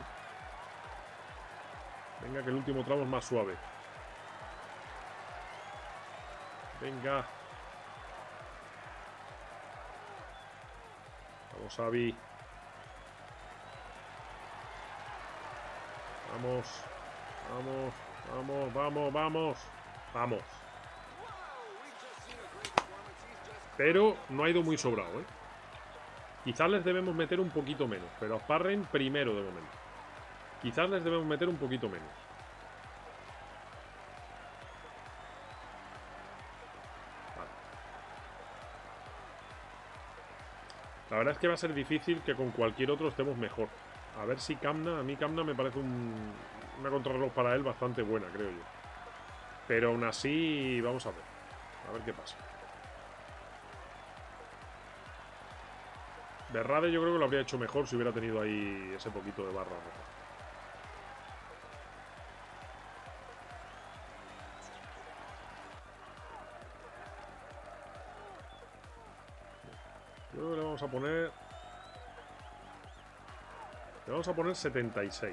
Venga, que el último tramo es más suave. Venga. Vamos, Xavi. Vamos. Vamos. Vamos, vamos, vamos. Vamos. Pero no ha ido muy sobrado, ¿eh? Quizás les debemos meter un poquito menos. Pero a Sparren primero de momento. Quizás les debemos meter un poquito menos. Vale. La verdad es que va a ser difícil que con cualquier otro estemos mejor. A ver si Kamna... A mí Kamna me parece una contrarreloj para él bastante buena, creo yo. Pero aún así, vamos a ver. A ver qué pasa. Berrade yo creo que lo habría hecho mejor si hubiera tenido ahí ese poquito de barra roja. Yo creo que le vamos a poner... Le vamos a poner 76.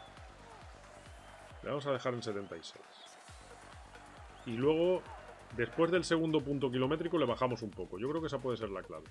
Le vamos a dejar en 76. Y luego, después del segundo punto kilométrico, le bajamos un poco. Yo creo que esa puede ser la clave.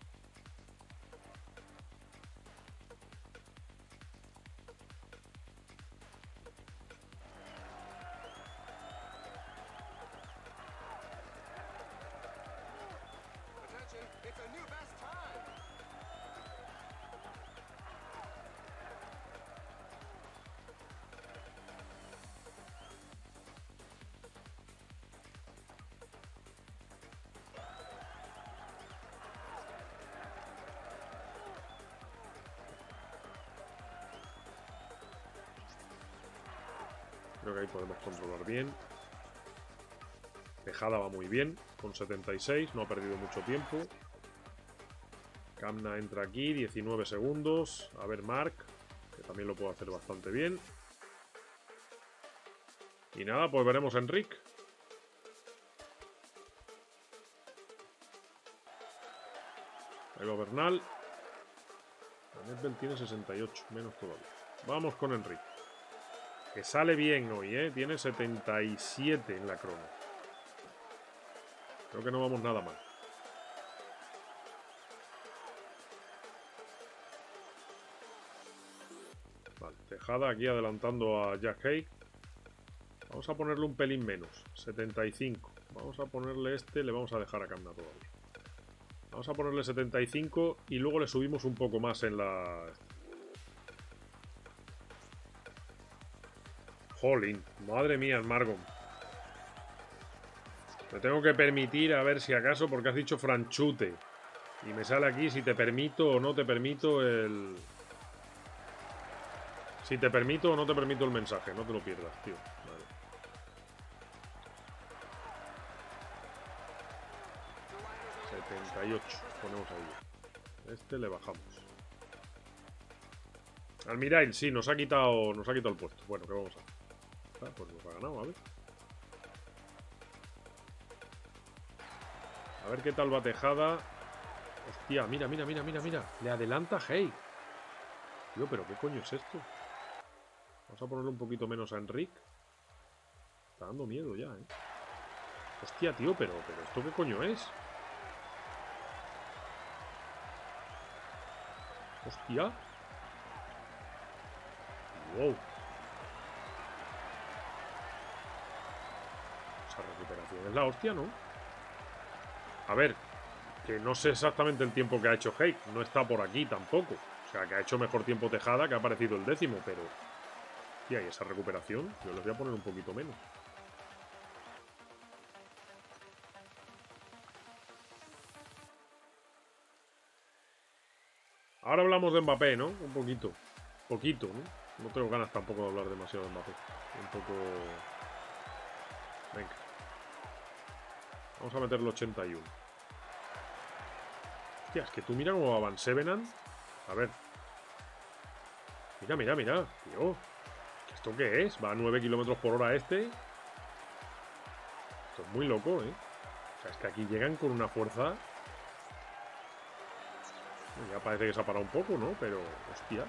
Creo que ahí podemos controlar bien. Tejada va muy bien, con 76, no ha perdido mucho tiempo. Kamna entra aquí, 19 segundos. A ver Mark, que también lo puede hacer bastante bien. Y nada, pues veremos a Enric. Ahí va Bernal. Netbel tiene 68, menos todavía. Vamos con Enric. Que sale bien hoy, ¿eh? Tiene 77 en la crono. Creo que no vamos nada mal. Vale, Tejada aquí adelantando a Jack Haig. Vamos a ponerle un pelín menos. 75. Vamos a ponerle este, le vamos a dejar a Kamna todavía. Vamos a ponerle 75 y luego le subimos un poco más en la... Jolín, madre mía, el Margon. Me tengo que permitir a ver si acaso, porque has dicho franchute. Y me sale aquí si te permito o no te permito el... Si te permito o no te permito el mensaje. No te lo pierdas, tío. Vale. Ponemos ahí. Este le bajamos. Almirail, sí, nos ha quitado el puesto. Bueno, ¿qué vamos a hacer? Pues nos ha ganado, a ver. A ver qué tal va Tejada. Hostia, mira. Le adelanta Hey. Tío, pero ¿qué coño es esto? Vamos a ponerle un poquito menos a Enric. Está dando miedo ya, ¿eh? Hostia, tío, pero ¿esto qué coño es? Hostia. Wow. Esa recuperación es la hostia, ¿no? A ver, que no sé exactamente el tiempo que ha hecho Hake. No está por aquí tampoco. O sea, que ha hecho mejor tiempo Tejada, que ha aparecido el 10º, pero... Tía, y esa recuperación, yo les voy a poner un poquito menos. Ahora hablamos de Mbappé, ¿no? Un poquito. Poquito, ¿no? No tengo ganas tampoco de hablar demasiado de Mbappé. Un poco... Venga. Vamos a meterle 81. Hostia, es que tú mira cómo va Van Sevenant. A ver. Mira, tío. ¿Esto qué es? Va a 9 km por hora este. Esto es muy loco, ¿eh? O sea, es que aquí llegan con una fuerza... Ya parece que se ha parado un poco, ¿no? Pero, hostia.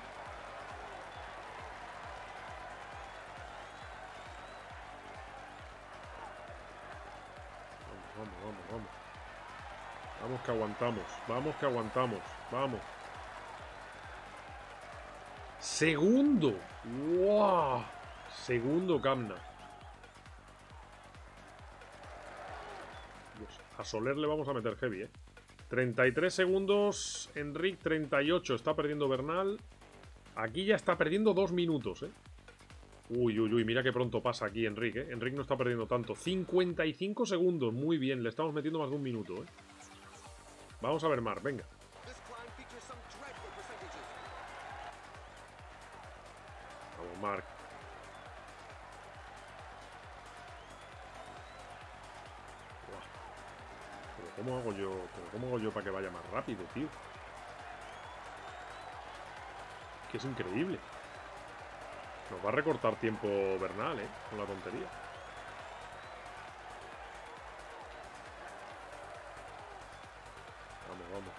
Vamos. Vamos que aguantamos. Vamos. Segundo. ¡Wow! Segundo Kamna. A Soler le vamos a meter heavy, 33 segundos. Enric, 38. Está perdiendo Bernal. Aquí ya está perdiendo 2 minutos, Uy, uy, uy. Mira qué pronto pasa aquí Enric, Enric no está perdiendo tanto. 55 segundos. Muy bien. Le estamos metiendo más de un minuto, Vamos a ver Marc, venga. Vamos, Marc. ¿Cómo hago yo para que vaya más rápido, tío? Que es increíble. Nos va a recortar tiempo Bernal, con la tontería. Vamos, vamos.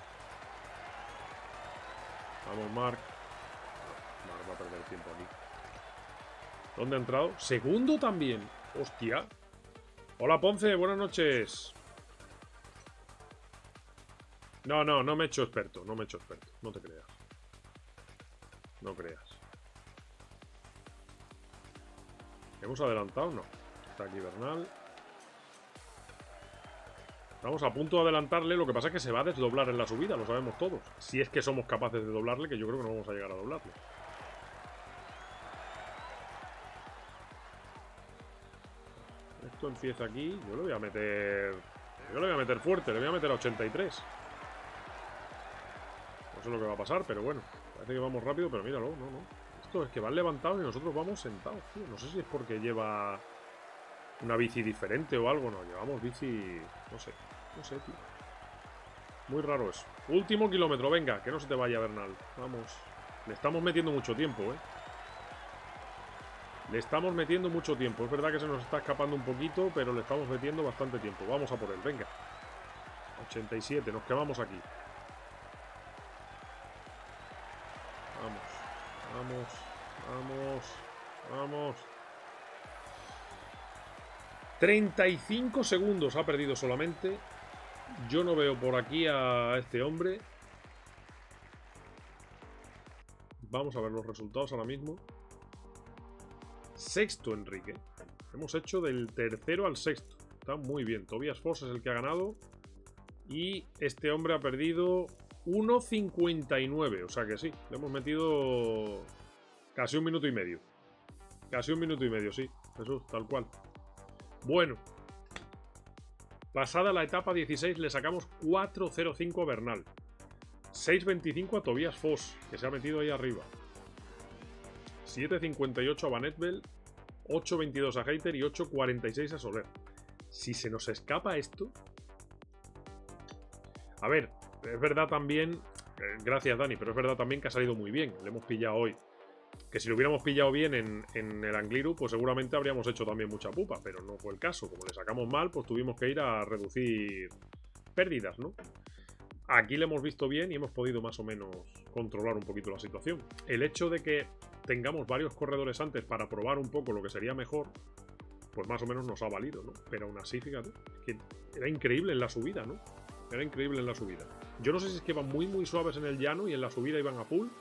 Vamos, Marc. No, Marc va a perder tiempo aquí. ¿Dónde ha entrado? Segundo también. Hostia. Hola, Ponce. Buenas noches. No me he hecho experto. No me he hecho experto. No te creas. No creas. ¿Hemos adelantado? No. Está aquí Bernal. Estamos a punto de adelantarle. Lo que pasa es que se va a desdoblar en la subida. Lo sabemos todos. Si es que somos capaces de doblarle, que yo creo que no vamos a llegar a doblarle. Esto empieza aquí. Yo le voy a meter... Yo le voy a meter fuerte. Le voy a meter a 83. No sé lo que va a pasar, pero bueno. Parece que vamos rápido, pero míralo. No. Esto es que van levantados y nosotros vamos sentados, tío. No sé si es porque lleva una bici diferente o algo. No, llevamos bici... No sé, tío. Muy raro eso. Último kilómetro, venga. Que no se te vaya, Bernal. Vamos. Le estamos metiendo mucho tiempo, Le estamos metiendo mucho tiempo. Es verdad que se nos está escapando un poquito, pero le estamos metiendo bastante tiempo. Vamos a por él, venga. 87, nos quemamos aquí. Vamos. 35 segundos ha perdido solamente. Yo no veo por aquí a este hombre. Vamos a ver los resultados ahora mismo. Sexto, Enrique. Hemos hecho del tercero al sexto. Está muy bien. Tobias Foss es el que ha ganado. Y este hombre ha perdido 1.59. O sea que sí, le hemos metido casi un minuto y medio. Casi un minuto y medio, sí. Jesús, tal cual. Bueno. Pasada la etapa 16 le sacamos 4.05 a Bernal. 6.25 a Tobias Foss, que se ha metido ahí arriba. 7.58 a Van Etbel. 8.22 a Hayter y 8.46 a Soler. Si se nos escapa esto... A ver, es verdad también... Gracias, Dani, pero es verdad también que ha salido muy bien. Le hemos pillado hoy. Que si lo hubiéramos pillado bien en el Angliru, pues seguramente habríamos hecho también mucha pupa, pero no fue el caso. Como le sacamos mal, pues tuvimos que ir a reducir pérdidas, ¿no? Aquí le hemos visto bien y hemos podido más o menos controlar un poquito la situación. El hecho de que tengamos varios corredores antes para probar un poco lo que sería mejor, pues más o menos nos ha valido, ¿no? Pero aún así, fíjate, que era increíble en la subida, ¿no? Era increíble en la subida. Yo no sé si es que iban muy suaves en el llano y en la subida iban a full.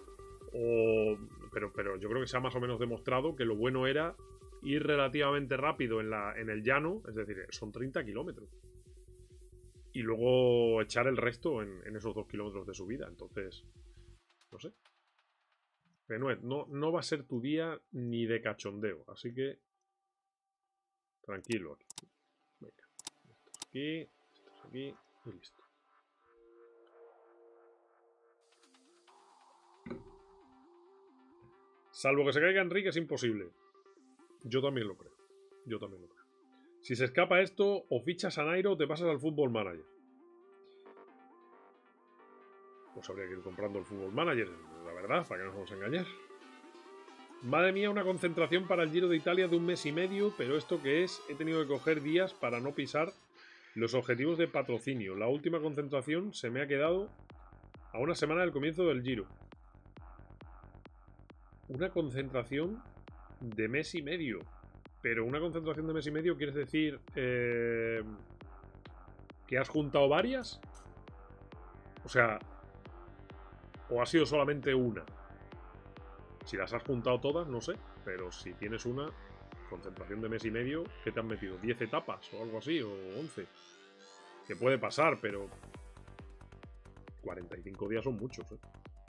Pero yo creo que se ha más o menos demostrado que lo bueno era ir relativamente rápido en el llano. Es decir, son 30 kilómetros. Y luego echar el resto en esos 2 kilómetros de subida. Entonces, no sé. Pero no va a ser tu día ni de cachondeo. Así que tranquilo aquí. Venga. Esto es aquí y listo. Salvo que se caiga Enrique, es imposible. Yo también lo creo. Si se escapa esto, o fichas a Nairo o te pasas al Football Manager. Pues habría que ir comprando el Football Manager, la verdad, para que no nos vamos a engañar. Madre mía, una concentración para el Giro de Italia de 1 mes y medio, pero ¿esto qué es? He tenido que coger días para no pisar los objetivos de patrocinio. La última concentración se me ha quedado a una semana del comienzo del Giro. Una concentración de mes y medio. Pero una concentración de mes y medio, ¿quieres decir que has juntado varias? O sea, ¿o ha sido solamente una? Si las has juntado todas, no sé. Pero si tienes una concentración de mes y medio, ¿qué te han metido? ¿10 etapas o algo así? ¿O 11? Que puede pasar, pero 45 días son muchos, ¿eh?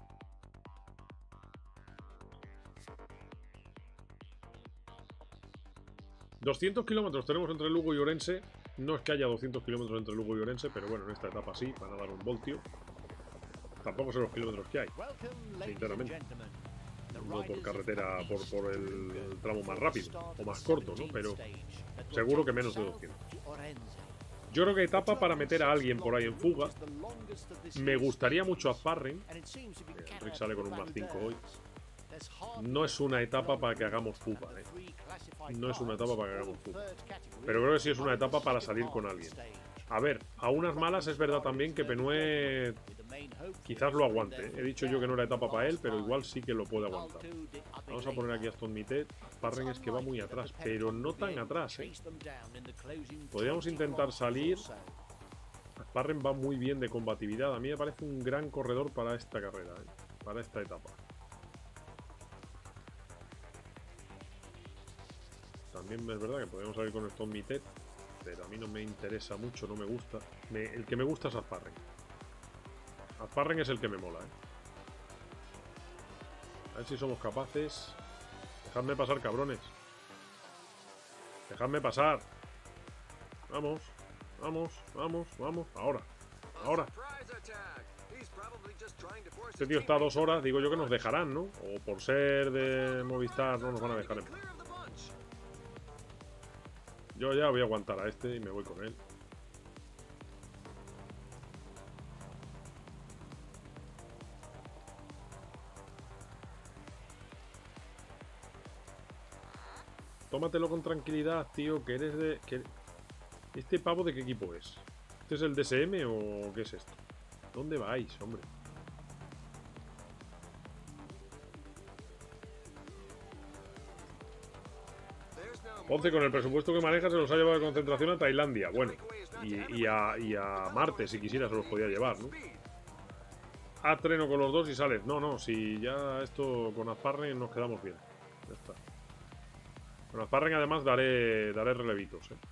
...200 kilómetros tenemos entre Lugo y Orense. No es que haya 200 kilómetros entre Lugo y Orense, pero bueno, en esta etapa sí, van a dar un voltio. Tampoco sé los kilómetros que hay, sinceramente. No por carretera, por el tramo más rápido o más corto, ¿no? Pero seguro que menos de 200. Yo creo que etapa para meter a alguien por ahí en fuga. Me gustaría mucho Azparren. Rick sale con un más 5 hoy. No es una etapa para que hagamos fuga, ¿eh? No es una etapa para que hagamos fuga. Pero creo que sí es una etapa para salir con alguien. A ver, a unas malas es verdad también que Penuet quizás lo aguante. He dicho yo que no era etapa para él, pero igual sí que lo puede aguantar. Vamos a poner aquí a Aston Mittet. Azparren es que va muy atrás, pero no tan atrás, ¿eh? Podríamos intentar salir. Azparren va muy bien de combatividad. A mí me parece un gran corredor para esta carrera, ¿eh? Para esta etapa. También es verdad que podemos salir con Aston Mittet, pero a mí no me interesa mucho, no me gusta. El que me gusta es Azparren. Azparren es el que me mola, ¿eh? A ver si somos capaces. Dejadme pasar, cabrones. Dejadme pasar. Vamos, vamos, vamos, vamos. Ahora, ahora. Este tío está a 2 horas. Digo yo que nos dejarán, ¿no? O por ser de Movistar no nos van a dejar en paz. Yo ya voy a aguantar a este y me voy con él. Tómatelo con tranquilidad, tío, que eres de... ¿Este pavo de qué equipo es? ¿Este es el DSM o qué es esto? ¿Dónde vais, hombre? Ponce, con el presupuesto que maneja, se los ha llevado de concentración a Tailandia. Bueno, y a Marte, si quisiera, se los podía llevar, ¿no? A treno con los dos y sales. No, no, si ya esto con Azparren nos quedamos bien. Ya está. Con Azparren además daré relevitos, ¿eh?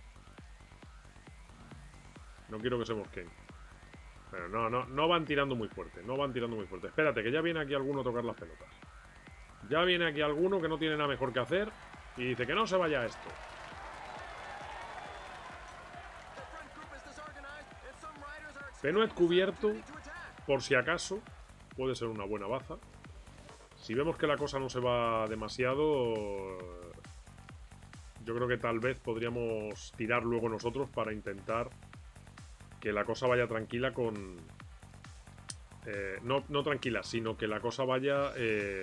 No quiero que se mosqueen. Pero no van tirando muy fuerte. No van tirando muy fuerte. Espérate, que ya viene aquí alguno a tocar las pelotas. Ya viene aquí alguno que no tiene nada mejor que hacer y dice que no se vaya esto. Penuet cubierto, por si acaso, puede ser una buena baza. Si vemos que la cosa no se va demasiado, yo creo que tal vez podríamos tirar luego nosotros para intentar que la cosa vaya tranquila con... no tranquila, sino que la cosa vaya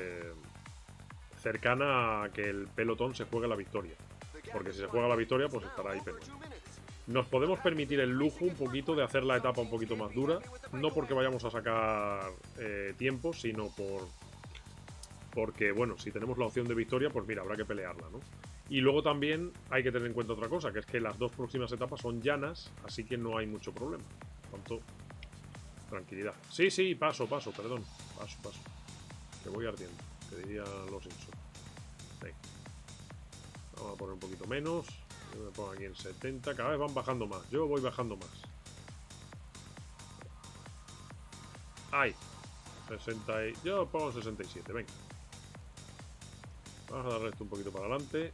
cercana a que el pelotón se juegue la victoria. Porque si se juega la victoria, pues estará ahí Penuet. Nos podemos permitir el lujo un poquito de hacer la etapa un poquito más dura. No porque vayamos a sacar tiempo, sino porque, bueno, si tenemos la opción de victoria, pues mira, habrá que pelearla, ¿no? Y luego también hay que tener en cuenta otra cosa, que es que las dos próximas etapas son llanas, así que no hay mucho problema. Por tanto, tranquilidad. Sí, sí, paso, perdón. Paso. Que voy ardiendo, que dirían los Simpsons. Venga. Vamos a poner un poquito menos. Yo me pongo aquí en 70. Cada vez van bajando más. Yo voy bajando más. ¡Ay! 60 y... Yo pongo 67, venga. Vamos a darle esto un poquito para adelante.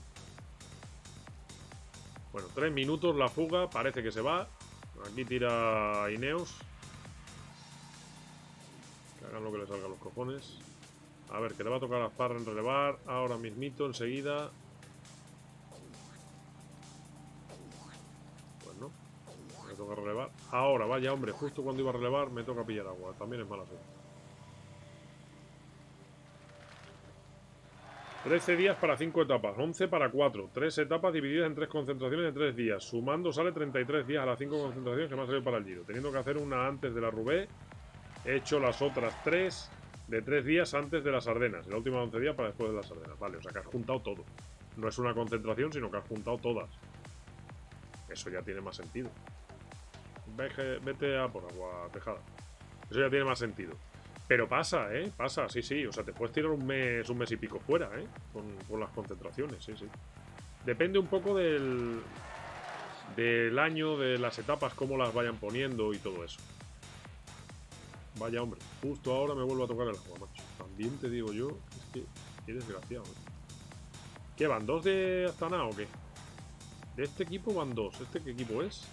Bueno, 3 minutos la fuga. Parece que se va. Aquí tira Ineos. Que hagan lo que les salga a los cojones. A ver, que le va a tocar a Azparren relevar. Ahora mismito, enseguida. Bueno, me toca relevar. Ahora, vaya hombre, justo cuando iba a relevar me toca pillar agua. También es mala suerte. 13 días para 5 etapas, 11 para 4. 3 etapas divididas en 3 concentraciones de 3 días. Sumando sale 33 días a las 5 concentraciones que me han salido para el Giro. Teniendo que hacer una antes de la Roubaix. He hecho las otras 3 de 3 días antes de las Ardenas. La última 11 días para después de las Ardenas. Vale, o sea que has juntado todo. No es una concentración, sino que has juntado todas. Eso ya tiene más sentido. Vete a por agua tejada. Eso ya tiene más sentido. Pero pasa, ¿eh? Pasa, sí, sí. O sea, te puedes tirar un mes y pico fuera, ¿eh? Con las concentraciones, sí, sí. Depende un poco del año, de las etapas, cómo las vayan poniendo y todo eso. Vaya, hombre. Justo ahora me vuelvo a tocar el agua, macho. También te digo yo, es que qué desgraciado, ¿eh? ¿Qué van? ¿Dos de Astana o qué? De este equipo van dos. ¿Este qué equipo es?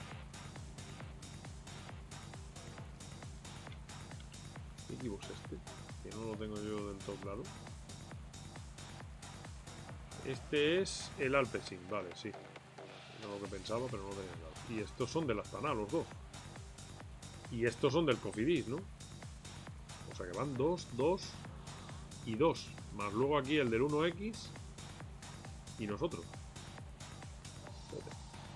¿Qué equipo es este? Que no lo tengo yo del todo claro. Este es el Alpecin, vale, sí. No lo que pensaba, pero no lo tenía claro. Y estos son del Astana, los dos. Y estos son del Cofidis, ¿no? O sea que van 2, 2 y 2. Más luego aquí el del 1X y nosotros. Joder.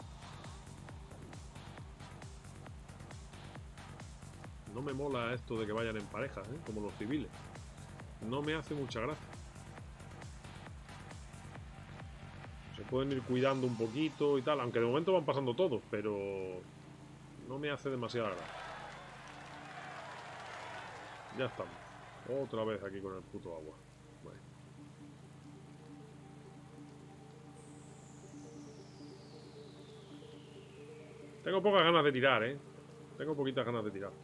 No me mola esto de que vayan en parejas, ¿eh? Como los civiles. No me hace mucha gracia. Se pueden ir cuidando un poquito y tal. Aunque de momento van pasando todos, pero no me hace demasiada gracia. Ya estamos. Otra vez aquí con el puto agua. Bueno. Tengo pocas ganas de tirar, ¿eh? Tengo poquitas ganas de tirar.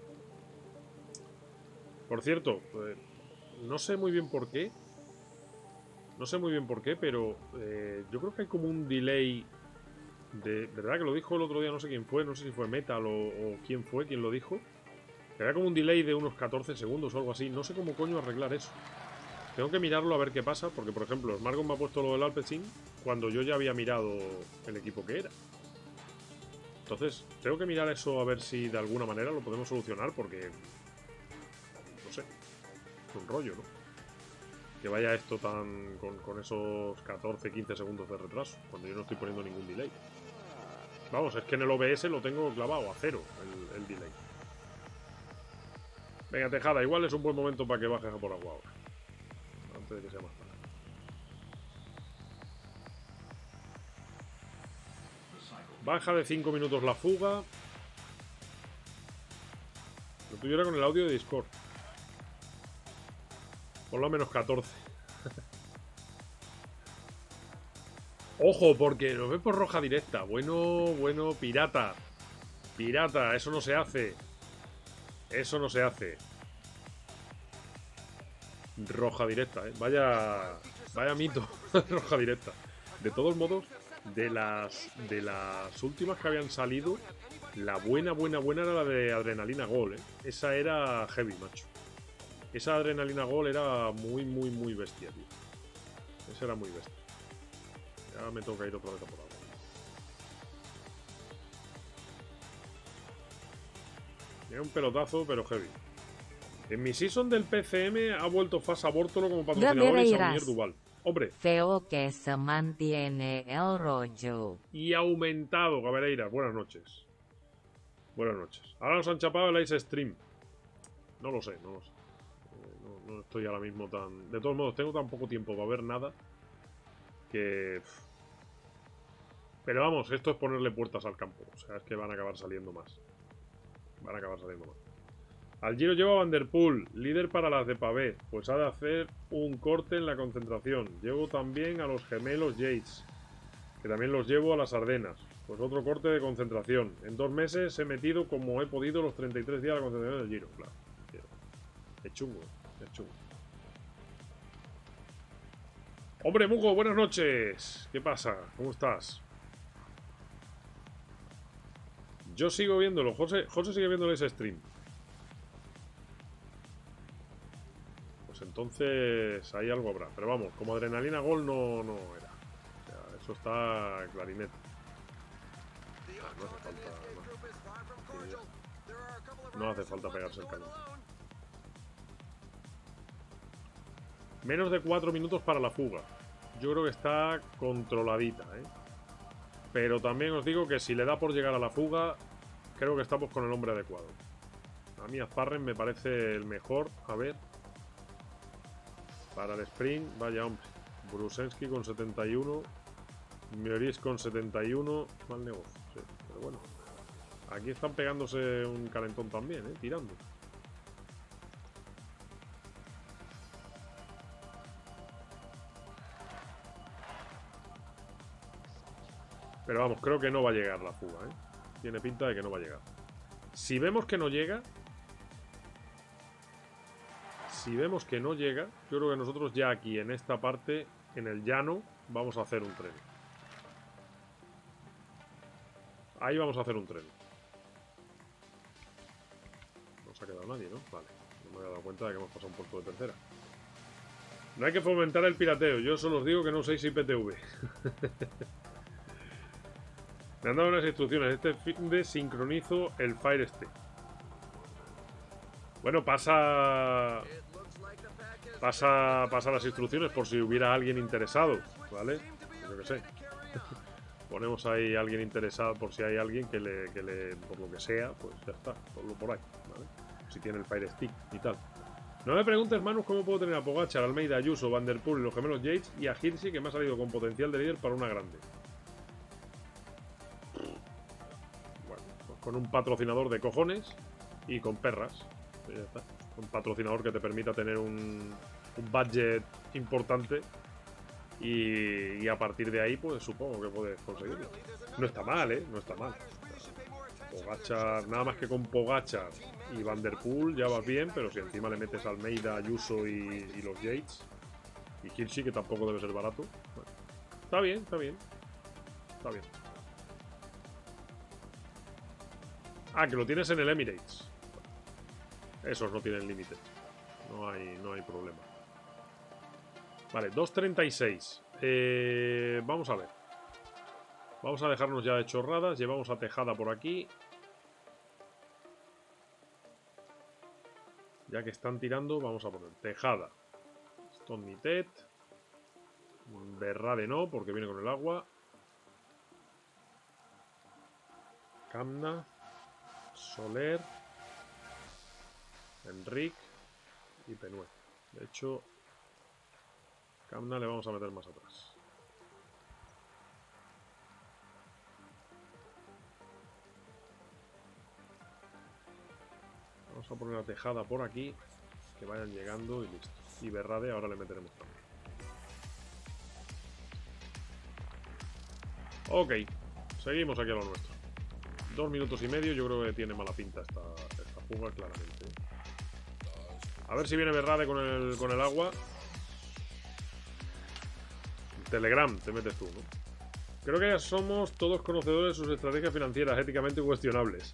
Por cierto, no sé muy bien por qué. No sé muy bien por qué, pero yo creo que hay como un delay de... ¿Verdad que lo dijo el otro día? No sé quién fue, no sé si fue Metal o quién fue quien lo dijo. Que había como un delay de unos 14 segundos o algo así. No sé cómo coño arreglar eso. Tengo que mirarlo a ver qué pasa, porque por ejemplo, Smargon me ha puesto lo del Alpecin cuando yo ya había mirado el equipo que era. Entonces, tengo que mirar eso a ver si de alguna manera lo podemos solucionar, porque... No sé, es un rollo, ¿no? Que vaya esto tan con esos 14-15 segundos de retraso, cuando yo no estoy poniendo ningún delay. Vamos, es que en el OBS lo tengo clavado a cero, el delay. Venga, Tejada, igual es un buen momento para que bajes a por agua ahora. Antes de que sea más tarde. Baja de 5 minutos la fuga. Lo tuviera con el audio de Discord. Por lo menos 14. Ojo, porque lo ve por roja directa. Bueno, bueno, pirata. Pirata, eso no se hace. Eso no se hace. Roja directa, ¿eh? Vaya mito. Roja directa. De todos modos, de las últimas que habían salido, la buena era la de Adrenalina Gol, ¿eh? Esa era heavy, macho. Esa Adrenalina Gol era muy bestia, tío. Esa era muy bestia. Ya me toca ir otra vez a por agua. Era un pelotazo, pero heavy. En mi season del PCM ha vuelto Fasa Bórtolo como patrocinador y Saunier Duval. Hombre. Veo que se mantiene el rollo. Y aumentado, Cabereiras. Buenas noches. Buenas noches. Ahora nos han chapado el Ice Stream. No lo sé, no lo sé. No estoy ahora mismo tan... De todos modos, tengo tan poco tiempo para ver nada que... Pero vamos, esto es ponerle puertas al campo. O sea, es que van a acabar saliendo más. Van a acabar saliendo más. Al Giro lleva Van der Poel, líder para las de Pavé. Pues ha de hacer un corte en la concentración. Llevo también a los gemelos Yates, que también los llevo a las Ardenas. Pues otro corte de concentración. En 2 meses he metido como he podido los 33 días de la concentración del Giro. Claro. Es chungo, es chungo. Hombre, Mugo, buenas noches. ¿Qué pasa? ¿Cómo estás? Yo sigo viéndolo. José sigue viéndolo ese stream. Pues entonces ahí algo habrá. Pero vamos, como Adrenalina Gol no era. O sea, eso está clarinete. No hace falta. No hace falta pegarse el cañón. Menos de 4 minutos para la fuga. Yo creo que está controladita, ¿eh? Pero también os digo que si le da por llegar a la fuga, creo que estamos con el hombre adecuado. A mí Azparren me parece el mejor. A ver. Para el sprint, vaya hombre. Brusensky con 71. Mioris con 71. Mal negocio, sí. Pero bueno. Aquí están pegándose un calentón también, tirando. Pero vamos, creo que no va a llegar la fuga, ¿eh? Tiene pinta de que no va a llegar. Si vemos que no llega... Si vemos que no llega, yo creo que nosotros ya aquí, en esta parte, en el llano, vamos a hacer un tren. Ahí vamos a hacer un tren. No se ha quedado nadie, ¿no? Vale. No me había dado cuenta de que hemos pasado un puerto de tercera. No hay que fomentar el pirateo. Yo solo os digo que no uséis IPTV. Me han dado unas instrucciones. Este fin de sincronizo el Fire Stick. Bueno, pasa las instrucciones por si hubiera alguien interesado, ¿vale? Yo qué sé. Ponemos ahí a alguien interesado por si hay alguien que le por lo que sea, pues ya está, por ahí, ¿vale? Si tiene el Fire Stick y tal. No me preguntes, Manus, cómo puedo tener a Pogacar, Almeida, Ayuso, Van Der Poel y los gemelos Yates y a Hirschi, que me ha salido con potencial de líder para una grande. Bueno, pues con un patrocinador de cojones y con perras. Pues ya está. Un patrocinador que te permita tener un budget importante y a partir de ahí, pues supongo que puedes conseguirlo. No está mal, ¿eh? No está mal. Pogacar, nada más que con Pogacar y Van Der Poel ya vas bien, pero si encima le metes a Almeida, Ayuso y los Yates y Hirschi, que tampoco debe ser barato, bueno, está bien, está bien. Está bien. Ah, que lo tienes en el Emirates. Esos no tienen límite. No hay problema. Vale, 2.36. Vamos a ver. Vamos a dejarnos ya de chorradas. Llevamos a Tejada por aquí. Ya que están tirando, vamos a poner Tejada. Stone Ted. Berrade no, porque viene con el agua. Camna. Soler. Enric. Y Penuet. De hecho, Camna le vamos a meter más atrás. Vamos a poner la Tejada por aquí. Que vayan llegando y listo. Y Berrade ahora le meteremos también. Ok. Seguimos aquí a lo nuestro. 2 minutos y medio. Yo creo que tiene mala pinta esta fuga, claramente. A ver si viene Berrade con el agua. Telegram te metes tú, ¿no? Creo que ya somos todos conocedores de sus estrategias financieras éticamente cuestionables.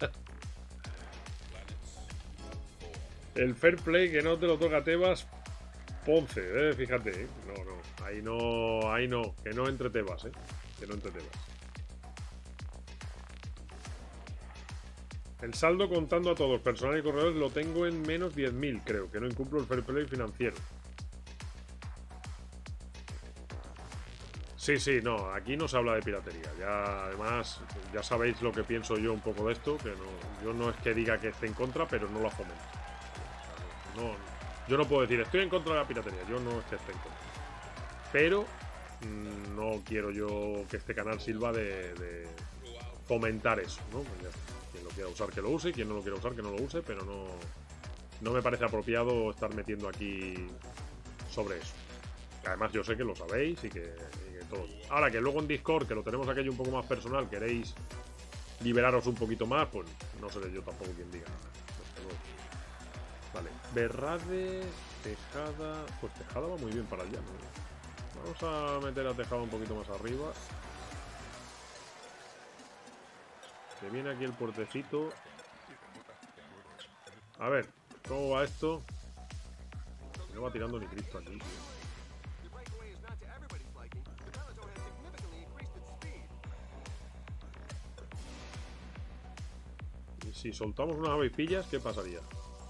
El fair play que no te lo toca Tebas, Ponce, fíjate, ¿eh? Ahí no, que no entre Tebas, que no entre Tebas. El saldo contando a todos, personal y corredores, lo tengo en menos 10.000, creo, que no incumplo el fair play financiero. Sí, no, aquí no se habla de piratería. Ya, además, ya sabéis lo que pienso yo un poco de esto, que yo no es que diga que esté en contra, pero no lo fomento. O sea, yo no puedo decir estoy en contra de la piratería, yo no es que esté en contra. Pero no quiero yo que este canal sirva de fomentar eso, ¿no? Quien lo quiera usar que lo use, quien no lo quiera usar que no lo use, pero no me parece apropiado estar metiendo aquí sobre eso. Además yo sé que lo sabéis y que todo. Ahora que luego en Discord, que lo tenemos aquello un poco más personal, queréis liberaros un poquito más, pues no seré yo tampoco quien diga nada. Vale, Berrade, Tejada. Pues Tejada va muy bien para allá, ¿no? Vamos a meter a Tejada un poquito más arriba. Que viene aquí el puertecito. A ver, ¿cómo va esto? No va tirando ni Cristo aquí, tío. Y si soltamos unas avispas, ¿qué pasaría?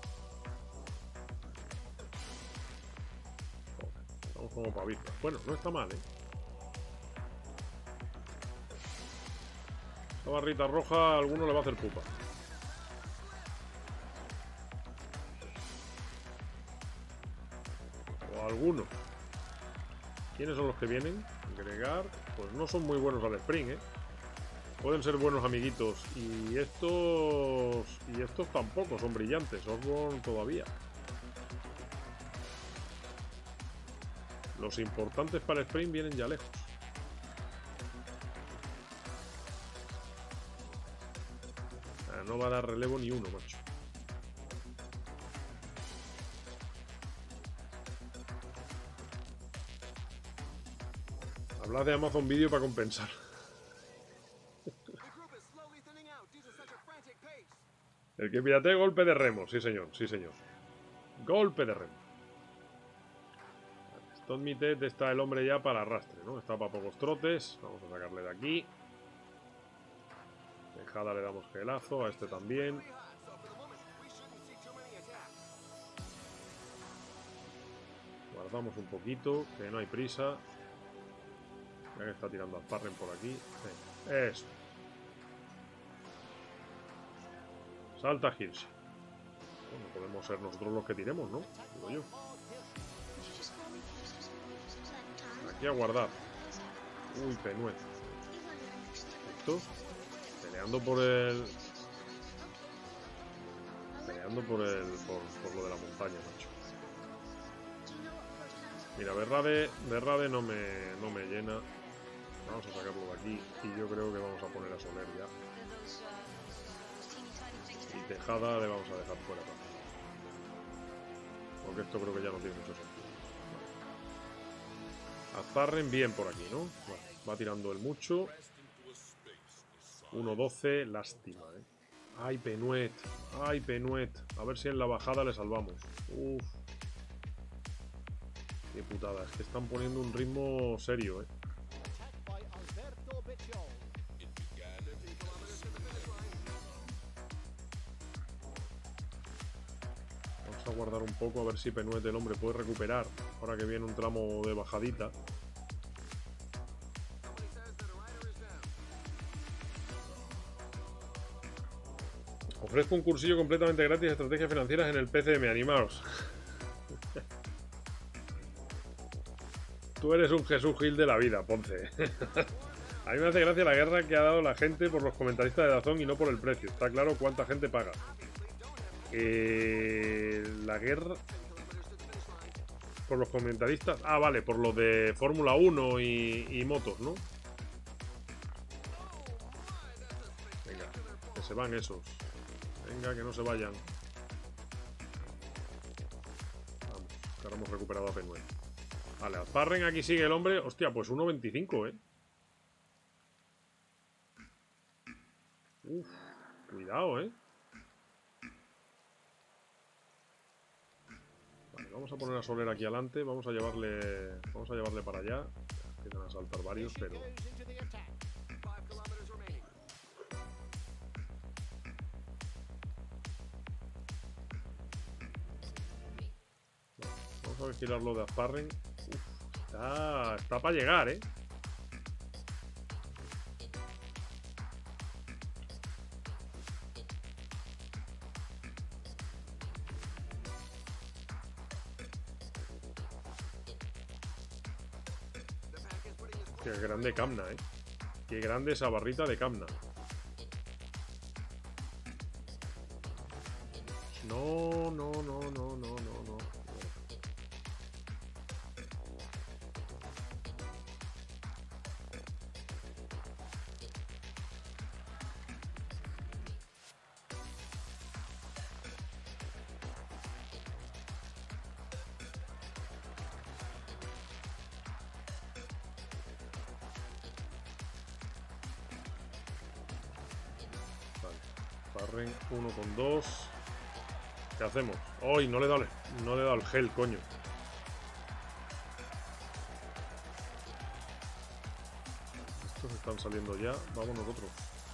Estamos como para avispas. Bueno, no está mal, Esta barrita roja a alguno le va a hacer pupa. O a alguno. ¿Quiénes son los que vienen? Agregar. Pues no son muy buenos al sprint, Pueden ser buenos amiguitos. Y estos tampoco son brillantes. Osborne todavía. Los importantes para el sprint vienen ya lejos. no va a dar relevo ni uno, macho. Hablad de Amazon Video para compensar. El que piratee, golpe de remo. Sí, señor, sí, señor. Golpe de remo. Stone Mitet está el hombre ya para arrastre, ¿no? Está para pocos trotes. Vamos a sacarle de aquí. Tejada le damos gelazo, a este también. Guardamos un poquito, que no hay prisa. Ya que está tirando a Sparren por aquí. Eso. Salta Hirsch. Bueno, podemos ser nosotros los que tiremos, ¿no? Digo yo. Aquí a guardar. Uy, Penuet. Esto. Peleando por el... Peleando por el... Por lo de la montaña, macho. Mira, Berrade no me llena. Vamos a sacarlo de aquí. Y yo creo que vamos a poner a Soler ya. Y Tejada le vamos a dejar fuera también. Porque esto creo que ya no tiene mucho sentido. Azparren bien por aquí, ¿no? Vale, va tirando el mucho. 1-12, lástima, ¿eh? ¡Ay, Penuet! ¡Ay, Penuet! A ver si en la bajada le salvamos. ¡Uf! ¡Qué putada! Es que están poniendo un ritmo serio, ¿eh? Vamos a guardar un poco a ver si Penuet, el hombre, puede recuperar. Ahora que viene un tramo de bajadita. Ofrezco un cursillo completamente gratis de estrategias financieras en el PCM. Animaos. Tú eres un Jesús Gil de la vida, Ponce. A mí me hace gracia la guerra que ha dado la gente por los comentaristas de Dazón y no por el precio. Está claro cuánta gente paga. La guerra... Por los comentaristas... Ah, vale, por lo de Fórmula 1 y motos, ¿no? Venga, que se van esos. Venga, que no se vayan. Vamos, que ahora hemos recuperado a Penuel. Vale, Azparren, aquí sigue el hombre. Hostia, pues 1.25, ¿eh? Uf, cuidado, ¿eh? Vale, vamos a poner a Soler aquí adelante. Vamos a llevarle para allá. Empiezan a saltar varios, pero... Vamos a vigilarlo de Azparren. Está para llegar, ¿eh? Qué grande Camna, ¿eh? Qué grande esa barrita de Camna. No, no, no, no, no, no, no. Barren 1 con 2. ¿Qué hacemos? ¡Ay! No le he dado el gel, coño. Estos están saliendo ya. Vamos nosotros.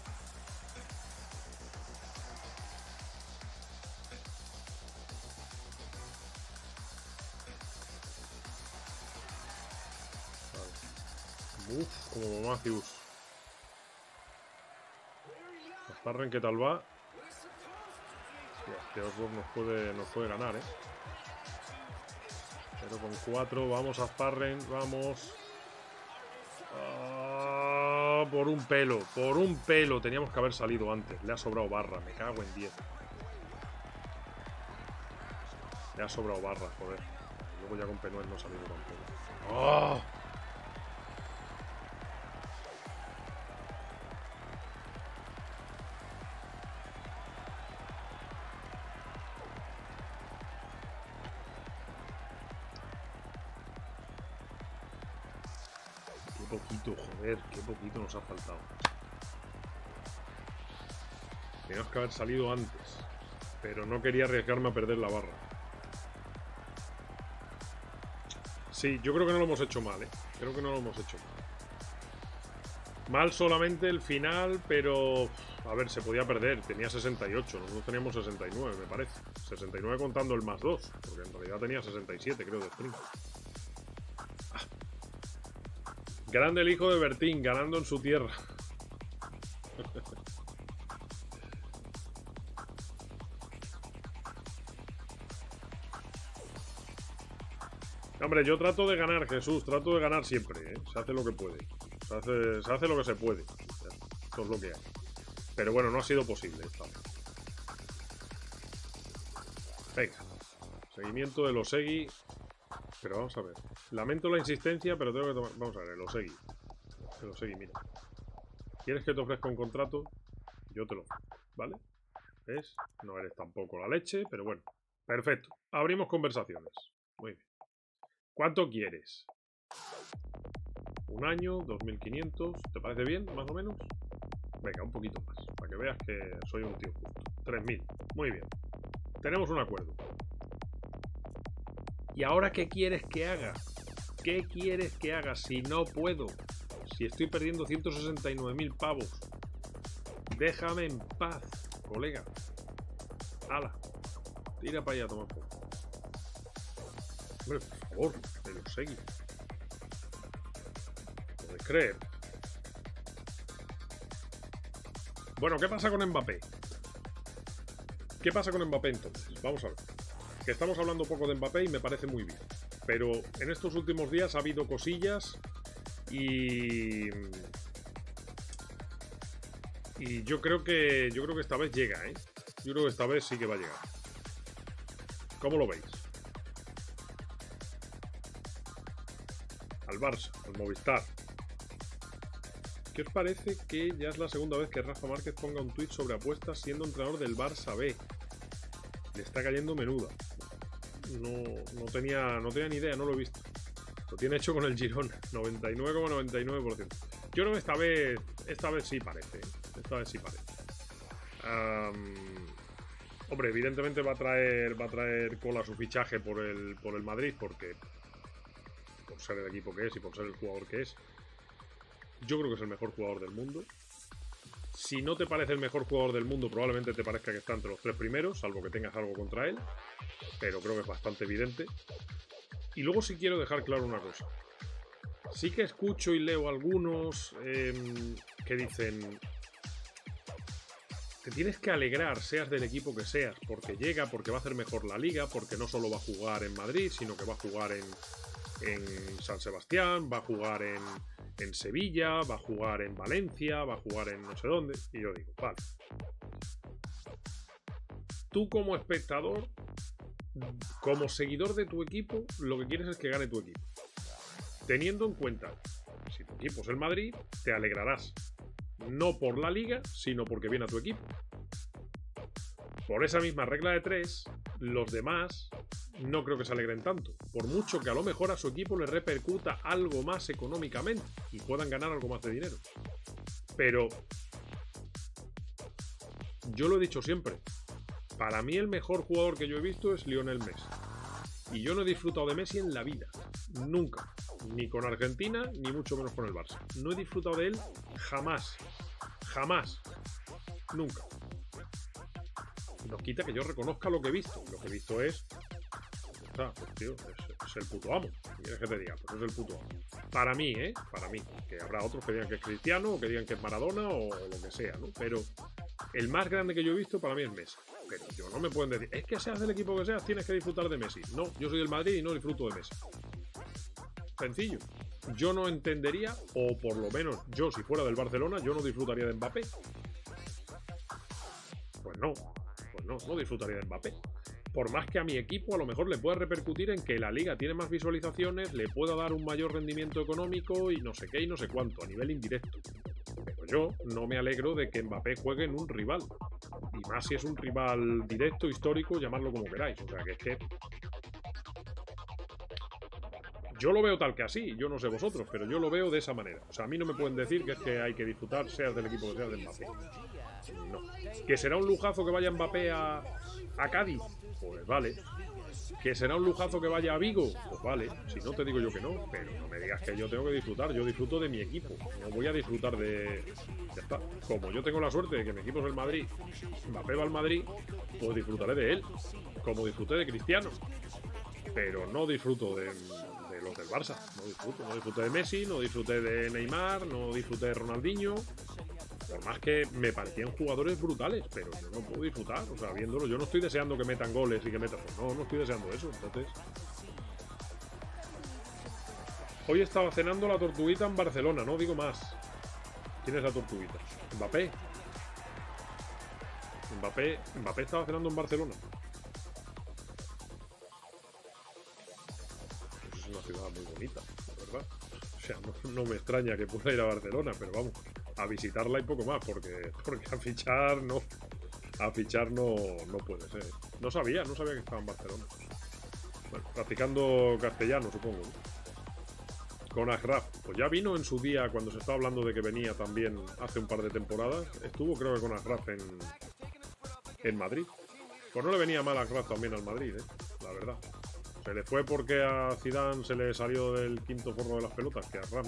Vale. Uf, como Matthews. Azparren, ¿qué tal va? Este Osborne nos puede ganar, ¿eh? 0,4. Vamos a Azparren, vamos. Por un pelo, por un pelo. Teníamos que haber salido antes. Le ha sobrado barra, me cago en 10. Le ha sobrado barra, joder. Luego ya con Penuel no ha salido tampoco. ¡Oh! poquito, joder, qué poquito nos ha faltado. Teníamos que haber salido antes, pero no quería arriesgarme a perder la barra. Sí, yo creo que no lo hemos hecho mal, ¿eh? Creo que no lo hemos hecho mal. Mal solamente el final, pero... A ver, se podía perder. Tenía 68. Nosotros teníamos 69, me parece. 69 contando el más 2. Porque en realidad tenía 67, creo, de sprint. Ah. Grande el hijo de Bertín, ganando en su tierra. Hombre, yo trato de ganar, Jesús. Trato de ganar siempre, ¿eh? Se hace lo que puede. Se hace lo que se puede. Esto es lo que hay. Pero bueno, no ha sido posible esta vez. Venga. Seguimiento de los Osegi. Pero vamos a ver. Lamento la insistencia, pero tengo que tomar... Vamos a ver, el Osegi. El Osegi, mira. ¿Quieres que te ofrezca un contrato? Yo te lo ofrezco, ¿vale? ¿Ves? No eres tampoco la leche, pero bueno. Perfecto. Abrimos conversaciones. Muy bien. ¿Cuánto quieres? Un año, 2.500. ¿Te parece bien, más o menos? Venga, un poquito más, para que veas que soy un tío justo. 3.000. Muy bien. Tenemos un acuerdo. ¿Y ahora qué quieres que haga? ¿Qué quieres que haga si no puedo? Si estoy perdiendo 169.000 pavos. Déjame en paz, colega. Hala. Tira para allá, toma poco. Hombre, por favor, me lo seguí. ¿Puedes creer? Bueno, ¿qué pasa con Mbappé? ¿Qué pasa con Mbappé entonces? Vamos a ver. Que estamos hablando poco de Mbappé y me parece muy bien. Pero en estos últimos días ha habido cosillas y yo creo que esta vez llega, ¿eh? Yo creo que esta vez sí que va a llegar. ¿Cómo lo veis? Al Barça, al Movistar. ¿Qué os parece que ya es la segunda vez que Rafa Márquez ponga un tuit sobre apuestas siendo entrenador del Barça B? Le está cayendo menuda. No tenía ni idea, no lo he visto. Lo tiene hecho con el Girona, 99,99%. Yo creo que esta vez sí parece. Esta vez sí parece. Hombre, evidentemente va a traer cola su fichaje por el Madrid, porque por ser el equipo que es y por ser el jugador que es. Yo creo que es el mejor jugador del mundo. Si no te parece el mejor jugador del mundo, probablemente te parezca que está entre los 3 primeros, salvo que tengas algo contra él. Pero creo que es bastante evidente. Y luego sí quiero dejar claro una cosa. Sí que escucho y leo algunos que dicen: te tienes que alegrar, seas del equipo que seas, porque llega, porque va a hacer mejor la liga, porque no solo va a jugar en Madrid, sino que va a jugar en San Sebastián, va a jugar en Sevilla, va a jugar en Valencia, va a jugar en no sé dónde. Y yo digo, vale. Tú como espectador, como seguidor de tu equipo, lo que quieres es que gane tu equipo. Teniendo en cuenta, si tu equipo es el Madrid, te alegrarás. No por la liga, sino porque viene a tu equipo. Por esa misma regla de 3, los demás no creo que se alegren tanto. Por mucho que a lo mejor a su equipo le repercuta algo más económicamente y puedan ganar algo más de dinero. Pero yo lo he dicho siempre. Para mí el mejor jugador que yo he visto es Lionel Messi. Y yo no he disfrutado de Messi en la vida. Nunca. Ni con Argentina, ni mucho menos con el Barça. No he disfrutado de él jamás. Jamás. Nunca. No quita que yo reconozca lo que he visto. Lo que he visto es... O sea, pues tío, es el puto amo. ¿Quieres que te diga? Pues es el puto amo. Para mí, ¿eh? Para mí. Que habrá otros que digan que es Cristiano, o que digan que es Maradona, o lo que sea, ¿no? Pero el más grande que yo he visto para mí es Messi. Pero yo no me pueden decir, es que seas del equipo que seas, tienes que disfrutar de Messi. No, yo soy del Madrid y no disfruto de Messi. Sencillo. Yo no entendería, o por lo menos yo, si fuera del Barcelona, yo no disfrutaría de Mbappé. Pues no disfrutaría de Mbappé. Por más que a mi equipo a lo mejor le pueda repercutir en que la liga tiene más visualizaciones, le pueda dar un mayor rendimiento económico y no sé qué y no sé cuánto, a nivel indirecto. Pero yo no me alegro de que Mbappé juegue en un rival. Y más si es un rival directo, histórico, llamadlo como queráis. O sea, que es que... Yo lo veo tal que así, yo no sé vosotros, pero yo lo veo de esa manera. O sea, a mí no me pueden decir que es que hay que disfrutar, seas del equipo que seas, de Mbappé. No. ¿Que será un lujazo que vaya Mbappé a Cádiz? Pues vale. ¿Que será un lujazo que vaya a Vigo? Pues vale. Si no, te digo yo que no. Pero no me digas que yo tengo que disfrutar. Yo disfruto de mi equipo. No voy a disfrutar de... Ya está. Como yo tengo la suerte de que mi equipo es el Madrid, Mbappé va al Madrid, pues disfrutaré de él. Como disfruté de Cristiano. Pero no disfruto de los del Barça. No disfruté de Messi, no disfruté de Neymar, no disfruté de Ronaldinho. Por más que me parecían jugadores brutales, pero yo no puedo disfrutar, o sea, viéndolo. Yo no estoy deseando que metan goles y que metan... No estoy deseando eso, entonces... Hoy estaba cenando la tortuguita en Barcelona, no digo más. ¿Quién es la tortuguita? Mbappé. Mbappé estaba cenando en Barcelona. Es una ciudad muy bonita, la verdad. O sea, no me extraña que pueda ir a Barcelona, pero vamos, a visitarla y poco más, porque a fichar no puede ser. No sabía que estaba en Barcelona. Bueno, practicando castellano, supongo, ¿no? Con Achraf, pues ya vino en su día cuando se estaba hablando de que venía también hace un par de temporadas. Estuvo creo que con Achraf en Madrid. Pues no le venía mal a Achraf también al Madrid, la verdad. Se le fue porque a Zidane se le salió del quinto forro de las pelotas, que Achraf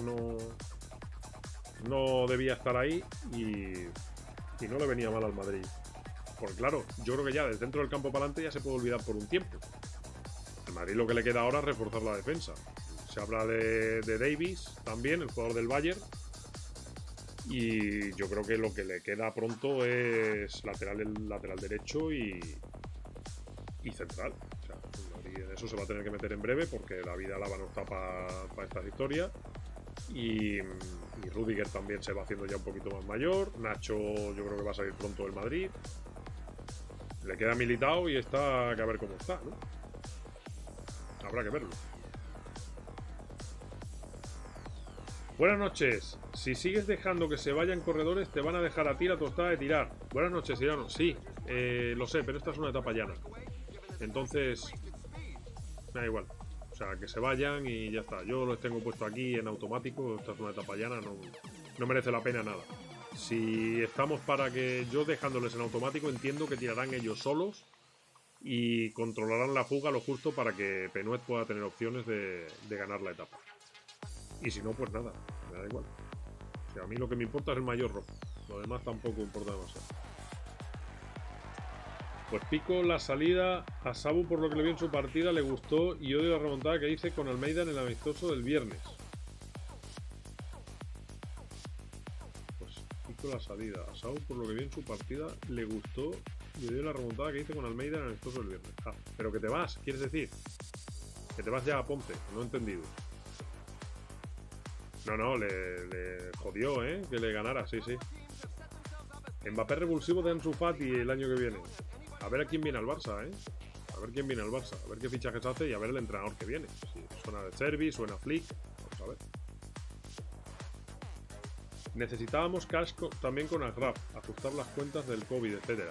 no debía estar ahí y no le venía mal al Madrid. Porque claro, yo creo que ya desde dentro del campo para adelante ya se puede olvidar por un tiempo. Al Madrid lo que le queda ahora es reforzar la defensa. Se habla de Davies también, el jugador del Bayern. Y yo creo que lo que le queda pronto es lateral derecho y central. O sea, el Madrid en eso se va a tener que meter en breve porque la vida lava no está para estas historias. Y Rüdiger también se va haciendo ya un poquito más mayor. Nacho yo creo que va a salir pronto del Madrid. Le queda Militao y está que a ver cómo está, ¿no? Habrá que verlo. Buenas noches. Si sigues dejando que se vayan corredores, te van a dejar a ti la tostada de tirar. Buenas noches, Irano. Sí, lo sé, pero esta es una etapa llana. Entonces, me da igual. O sea, que se vayan y ya está. Yo los tengo puesto aquí en automático. Esta es una etapa llana, no merece la pena nada. Si estamos para que yo dejándoles en automático, entiendo que tirarán ellos solos y controlarán la fuga lo justo para que Penuet pueda tener opciones de ganar la etapa. Y si no, pues nada, me da igual. O sea, a mí lo que me importa es el mayor rojo. Lo demás tampoco importa demasiado. Pues Pico la salida a Sabu por lo que le vi en su partida le gustó y odio la remontada que hice con Almeida en el amistoso del viernes. Pues Pico la salida a Sabu por lo que vi en su partida le gustó y odio la remontada que hice con Almeida en el amistoso del viernes. Ah, pero que te vas, ¿quieres decir? Que te vas ya a Ponce, no he entendido. No, le jodió, que le ganara, sí. Mbappé revulsivo de Ansu Fati el año que viene. A ver a quién viene al Barça, A ver quién viene al Barça, a ver qué fichajes hace y a ver el entrenador que viene. Si suena de Servi, suena Flick, vamos a ver. Necesitábamos cash también con Achraf, ajustar las cuentas del COVID, etcétera.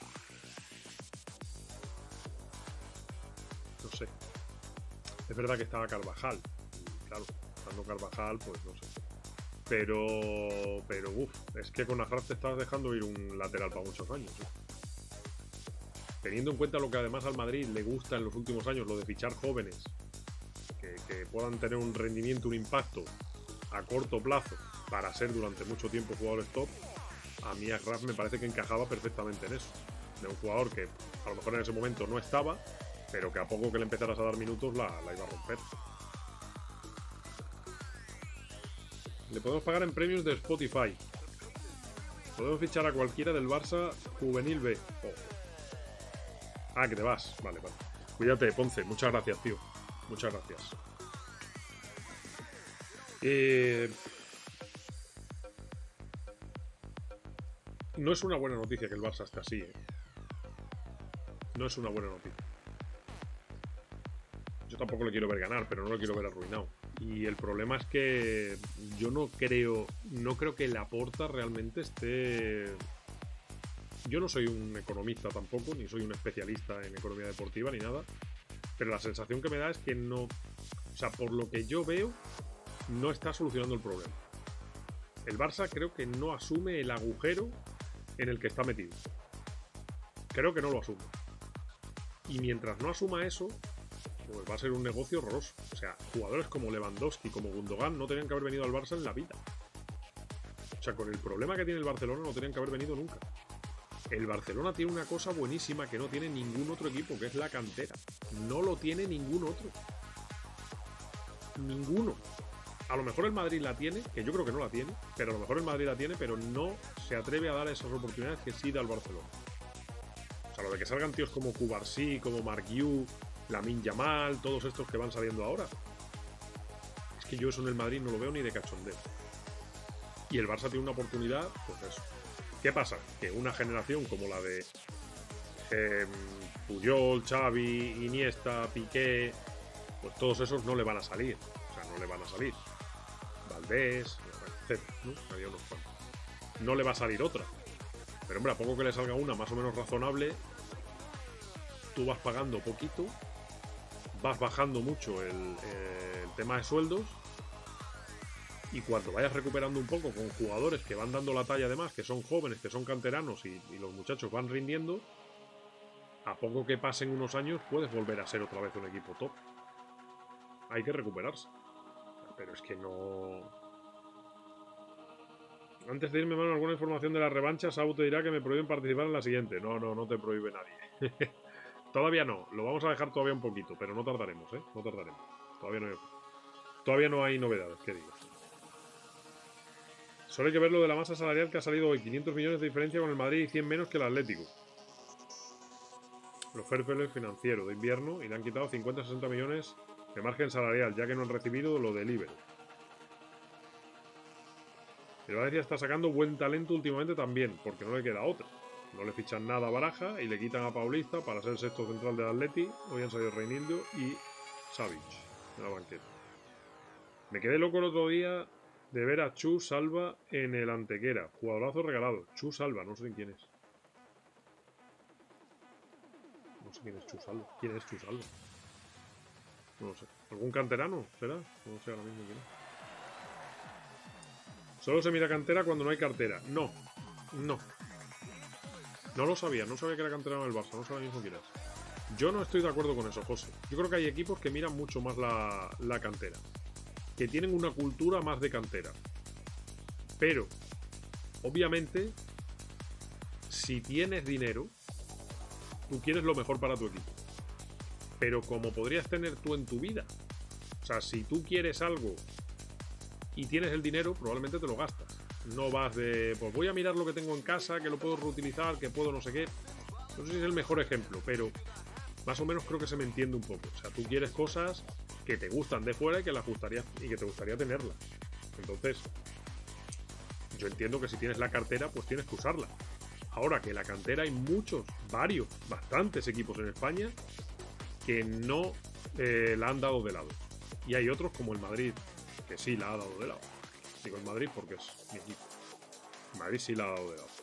No sé. Es verdad que estaba Carvajal. Y claro, estando Carvajal, pues no sé. Pero es que con Achraf te estás dejando ir un lateral para muchos años. Teniendo en cuenta lo que además al Madrid le gusta en los últimos años, lo de fichar jóvenes, que puedan tener un rendimiento, un impacto a corto plazo para ser durante mucho tiempo jugadores top, a mí Achraf me parece que encajaba perfectamente en eso. De un jugador que a lo mejor en ese momento no estaba, pero que a poco que le empezaras a dar minutos la iba a romper. Le podemos pagar en premios de Spotify. Podemos fichar a cualquiera del Barça Juvenil B. Oh. Ah, que te vas. Vale. Cuídate, Ponce. Muchas gracias, tío. Muchas gracias. No es una buena noticia que el Barça esté así, No es una buena noticia. Yo tampoco le quiero ver ganar, pero no lo quiero ver arruinado. Y el problema es que yo no creo que Laporta realmente esté... Yo no soy un economista tampoco, ni soy un especialista en economía deportiva ni nada, pero la sensación que me da es que no O sea, por lo que yo veo, no está solucionando el problema. El Barça creo que no asume el agujero en el que está metido. Creo que no lo asume. Y mientras no asuma eso, pues va a ser un negocio horroroso. O sea, jugadores como Lewandowski, como Gundogan, no tenían que haber venido al Barça en la vida. O sea, con el problema que tiene el Barcelona no tenían que haber venido nunca. El Barcelona tiene una cosa buenísima que no tiene ningún otro equipo, que es la cantera. No lo tiene ningún otro. Ninguno. A lo mejor el Madrid la tiene, que yo creo que no la tiene, pero a lo mejor el Madrid la tiene, pero no se atreve a dar esas oportunidades que sí da el Barcelona. O sea, lo de que salgan tíos como Cubarsí, como Marc Guiu, Lamine Yamal, todos estos que van saliendo ahora. Es que yo eso en el Madrid no lo veo ni de cachondeo. Y el Barça tiene una oportunidad, pues eso. ¿Qué pasa? Que una generación como la de Puyol, Xavi, Iniesta, Piqué, pues todos esos no le van a salir. O sea, no le van a salir. Valdés, etc. ¿No? Había unos cuantos. No le va a salir otra. Pero hombre, a poco que le salga una más o menos razonable, tú vas pagando poquito, vas bajando mucho el tema de sueldos, y cuando vayas recuperando un poco con jugadores que van dando la talla además, que son jóvenes, que son canteranos y los muchachos van rindiendo, a poco que pasen unos años puedes volver a ser otra vez un equipo top. Hay que recuperarse. Pero es que no... Antes de irme, mano, alguna información de la revancha, Sabu te dirá que me prohíben participar en la siguiente. No te prohíbe nadie. Todavía no, lo vamos a dejar todavía un poquito, pero no tardaremos, ¿eh? No tardaremos. Todavía no hay novedades, ¿qué digo? Solo hay que ver lo de la masa salarial que ha salido hoy. 500 millones de diferencia con el Madrid y 100 menos que el Atlético. Los fair play financieros de invierno y le han quitado 50-60 millones de margen salarial, ya que no han recibido lo del Iber. El Valencia está sacando buen talento últimamente también, porque no le queda otra. No le fichan nada a Baraja y le quitan a Paulista para ser sexto central del Atleti. Hoy han salido Reinildo y Savic de la banqueta. Me quedé loco el otro día de ver a Chu Salva en el Antequera. Jugadorazo regalado. Chu Salva, no sé quién es. No sé quién es Chu Salva. ¿Quién es Chu Salva? No lo sé. ¿Algún canterano será? No sé ahora mismo quién es. Solo se mira cantera cuando no hay cartera. No. No lo sabía. No sabía que era canterano del Barça. No sabía mismo quién es. Yo no estoy de acuerdo con eso, José. Yo creo que hay equipos que miran mucho más la cantera. Que tienen una cultura más de cantera. Pero, obviamente, si tienes dinero, tú quieres lo mejor para tu equipo. Pero como podrías tener tú en tu vida. O sea, si tú quieres algo y tienes el dinero, probablemente te lo gastas. No vas de, pues voy a mirar lo que tengo en casa, que lo puedo reutilizar, que puedo no sé qué. No sé si es el mejor ejemplo, pero más o menos creo que se me entiende un poco. O sea, tú quieres cosas que te gustan de fuera y que te gustaría tenerlas. Entonces, yo entiendo que si tienes la cartera, pues tienes que usarla. Ahora que la cantera hay bastantes equipos en España que no la han dado de lado. Y hay otros como el Madrid, que sí la ha dado de lado. Digo el Madrid porque es mi equipo. El Madrid sí la ha dado de lado.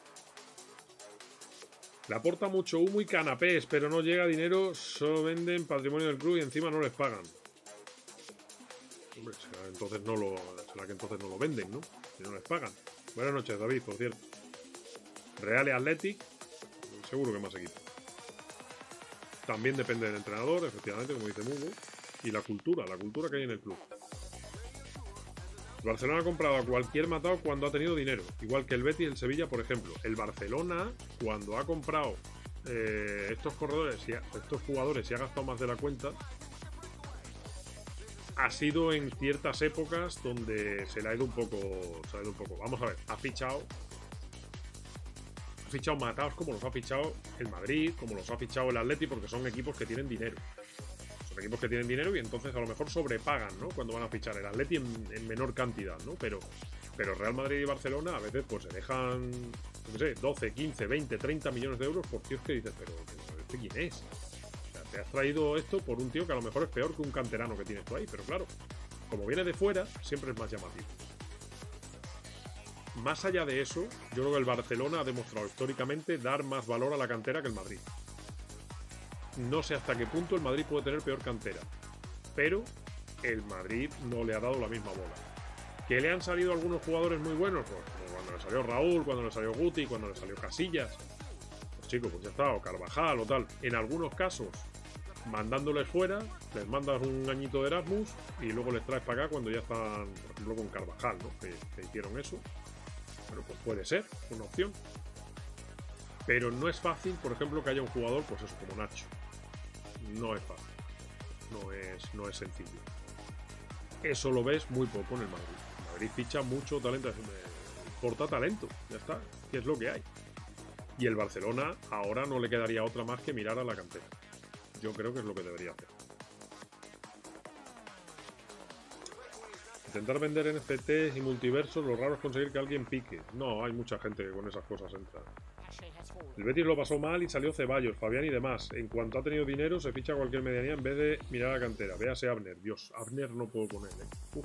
Le aporta mucho humo y canapés, pero no llega dinero, solo venden patrimonio del club y encima no les pagan. Hombre, será que entonces no lo venden, ¿no? Si no les pagan. Buenas noches, David, por cierto. Real y Athletic, seguro que más equipos. También depende del entrenador, efectivamente, como dice Mugo. Y la cultura que hay en el club. El Barcelona ha comprado a cualquier matado cuando ha tenido dinero, igual que el Betis y el Sevilla, por ejemplo. El Barcelona, cuando ha comprado estos jugadores y ha gastado más de la cuenta, ha sido en ciertas épocas donde se le ha ido un poco. Vamos a ver, ha fichado matados como los ha fichado el Madrid, como los ha fichado el Atleti, porque son equipos que tienen dinero. Son equipos que tienen dinero y entonces a lo mejor sobrepagan, ¿no? Cuando van a fichar el Atleti en menor cantidad, ¿no? Pero Real Madrid y Barcelona a veces pues se dejan, no sé, 12, 15, 20, 30 millones de euros por tíos que dices, pero ¿este quién es? O sea, te has traído esto por un tío que a lo mejor es peor que un canterano que tienes tú ahí, pero claro, como viene de fuera, siempre es más llamativo. Más allá de eso, yo creo que el Barcelona ha demostrado históricamente dar más valor a la cantera que el Madrid. No sé hasta qué punto el Madrid puede tener peor cantera, pero el Madrid no le ha dado la misma bola. ¿Que le han salido algunos jugadores muy buenos? Pues como cuando le salió Raúl, cuando le salió Guti, cuando le salió Casillas. Pues chicos, pues ya está, o Carvajal o tal. En algunos casos, mandándoles fuera, les mandas un añito de Erasmus y luego les traes para acá cuando ya están, por ejemplo, con Carvajal, ¿no? Que hicieron eso. Pero pues puede ser una opción. Pero no es fácil, por ejemplo, que haya un jugador, pues eso, como Nacho. No es fácil. No es sencillo. Eso lo ves muy poco en el Madrid. El Madrid ficha mucho talento, porta talento, ya está, que es lo que hay. Y el Barcelona ahora no le quedaría otra más que mirar a la cantera. Yo creo que es lo que debería hacer. Intentar vender NFTs y multiversos, lo raro es conseguir que alguien pique. No, hay mucha gente que con esas cosas entra. El Betis lo pasó mal y salió Ceballos, Fabián y demás. En cuanto ha tenido dinero, se ficha cualquier medianía en vez de mirar a la cantera. Véase Abner. Dios, Abner no puedo con él, Uf.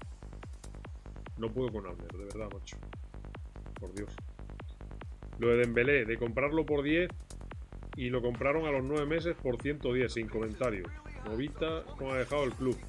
No puedo con Abner, de verdad, macho. Por Dios. Lo de Dembélé, de comprarlo por 10 y lo compraron a los 9 meses por 110, sin comentarios. Novita, ¿cómo ha dejado el club?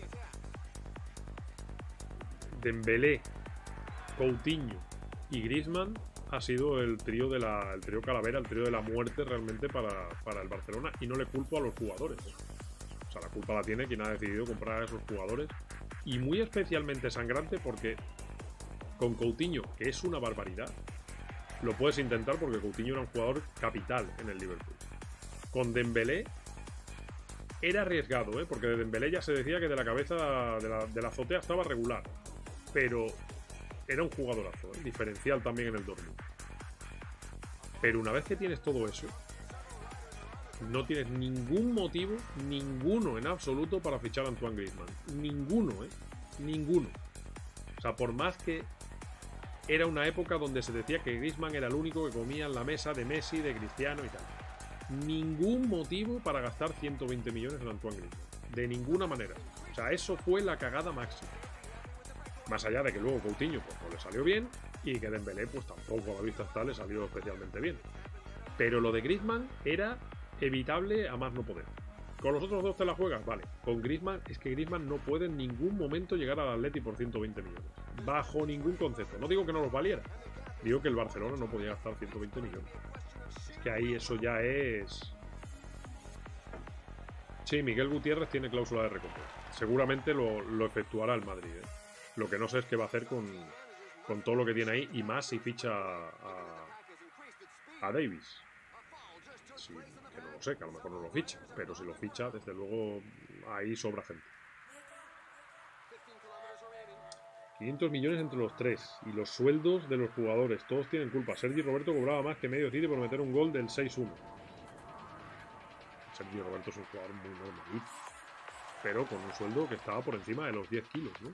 Dembélé, Coutinho y Griezmann ha sido el trío de el trío calavera, el trío de la muerte realmente para el Barcelona, y no le culpo a los jugadores. O sea, la culpa la tiene quien ha decidido comprar a esos jugadores, y muy especialmente sangrante porque con Coutinho, que es una barbaridad, lo puedes intentar porque Coutinho era un jugador capital en el Liverpool. Con Dembélé era arriesgado, porque de Dembélé ya se decía que de la cabeza de la azotea estaba regular, pero era un jugadorazo, diferencial también en el Dortmund. Pero una vez que tienes todo eso, no tienes ningún motivo, ninguno en absoluto, para fichar a Antoine Griezmann. Ninguno, ninguno. O sea, por más que era una época donde se decía que Griezmann era el único que comía en la mesa de Messi, de Cristiano y tal. Ningún motivo para gastar 120 millones en Antoine Griezmann. De ninguna manera. O sea, eso fue la cagada máxima. Más allá de que luego Coutinho pues, no le salió bien y que Dembélé pues tampoco a la vista está le salió especialmente bien. Pero lo de Griezmann era evitable a más no poder. Con los otros dos te la juegas, vale. Con Griezmann es que Griezmann no puede en ningún momento llegar al Atleti por 120 millones. Bajo ningún concepto. No digo que no los valiera. Digo que el Barcelona no podía gastar 120 millones. Es que ahí eso ya es... Sí, Miguel Gutiérrez tiene cláusula de recompra. Seguramente lo efectuará el Madrid, Lo que no sé es qué va a hacer con todo lo que tiene ahí, y más si ficha a Davis. Sí, que no lo sé, que a lo mejor no lo ficha, pero si lo ficha, desde luego ahí sobra gente. 500 millones entre los tres, y los sueldos de los jugadores, todos tienen culpa. Sergi Roberto cobraba más que medio City por meter un gol del 6-1. Sergi Roberto es un jugador muy normal, pero con un sueldo que estaba por encima de los 10 kilos, ¿no?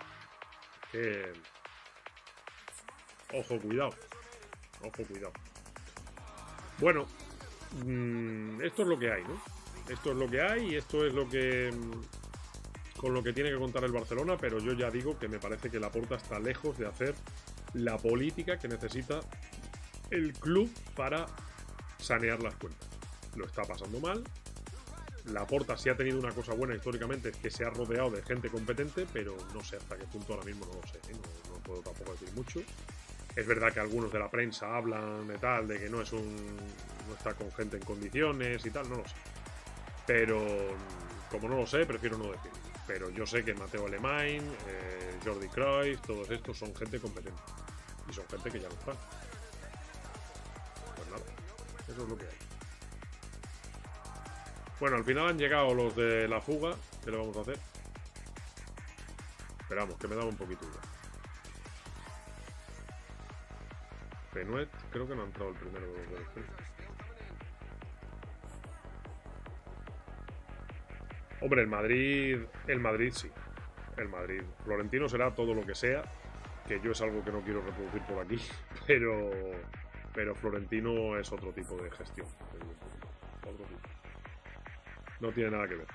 Ojo, cuidado. Ojo, cuidado. Bueno, esto es lo que hay, ¿no? Esto es lo que hay y esto es lo que... con lo que tiene que contar el Barcelona, pero yo ya digo que me parece que Laporta está lejos de hacer la política que necesita el club para sanear las cuentas. Lo está pasando mal. Laporta sí ha tenido una cosa buena históricamente, es que se ha rodeado de gente competente, pero no sé hasta qué punto ahora mismo, no lo sé, no puedo tampoco decir mucho. Es verdad que algunos de la prensa hablan de tal, de que no está con gente en condiciones y tal, no lo sé. Pero como no lo sé, prefiero no decir. Pero yo sé que Mateo Alemany, Jordi Cruyff, todos estos son gente competente. Y son gente que ya no están. Pues nada, eso es lo que hay. Bueno, al final han llegado los de la fuga. ¿Qué le vamos a hacer? Esperamos, que me daba un poquito igual. Penuet, creo que no ha entrado el primero de los de después. Hombre, el Madrid sí. El Madrid. Florentino será todo lo que sea, que yo es algo que no quiero reproducir por aquí, pero Florentino es otro tipo de gestión. Otro tipo. No tiene nada que ver.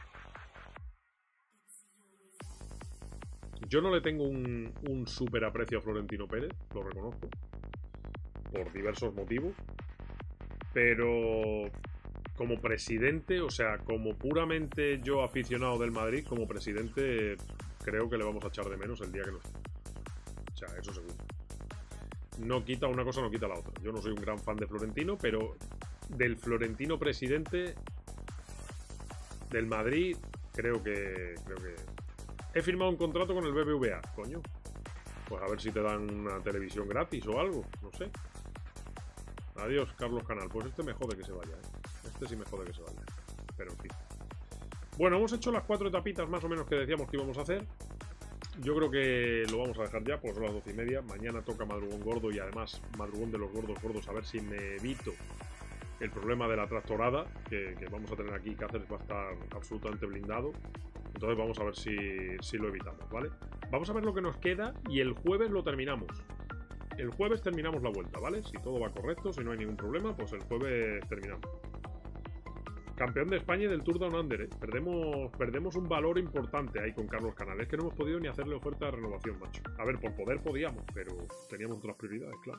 Yo no le tengo un súper aprecio a Florentino Pérez, lo reconozco, por diversos motivos, pero como presidente, o sea, como puramente yo aficionado del Madrid, como presidente, creo que le vamos a echar de menos el día que no esté. O sea, eso seguro. No quita una cosa, no quita la otra. Yo no soy un gran fan de Florentino, pero del Florentino presidente del Madrid, creo que he firmado un contrato con el BBVA, coño. Pues a ver si te dan una televisión gratis o algo, no sé. Adiós, Carlos Canal. Pues este me jode que se vaya, Este sí me jode que se vaya. Pero en fin. Bueno, hemos hecho las 4 etapitas más o menos que decíamos que íbamos a hacer. Yo creo que lo vamos a dejar ya, pues son las 12:30. Mañana toca madrugón gordo y además madrugón de los gordos. A ver si me evito el problema de la tractorada que vamos a tener aquí. Cáceres va a estar absolutamente blindado. Entonces vamos a ver si lo evitamos, ¿vale? Vamos a ver lo que nos queda y el jueves lo terminamos. El jueves terminamos la vuelta, ¿vale? Si todo va correcto, si no hay ningún problema, pues el jueves terminamos. Campeón de España y del Tour Down Under, ¿eh? Perdemos un valor importante ahí con Carlos Canal. Es que no hemos podido ni hacerle oferta de renovación, macho. A ver, por poder podíamos, pero teníamos otras prioridades, claro.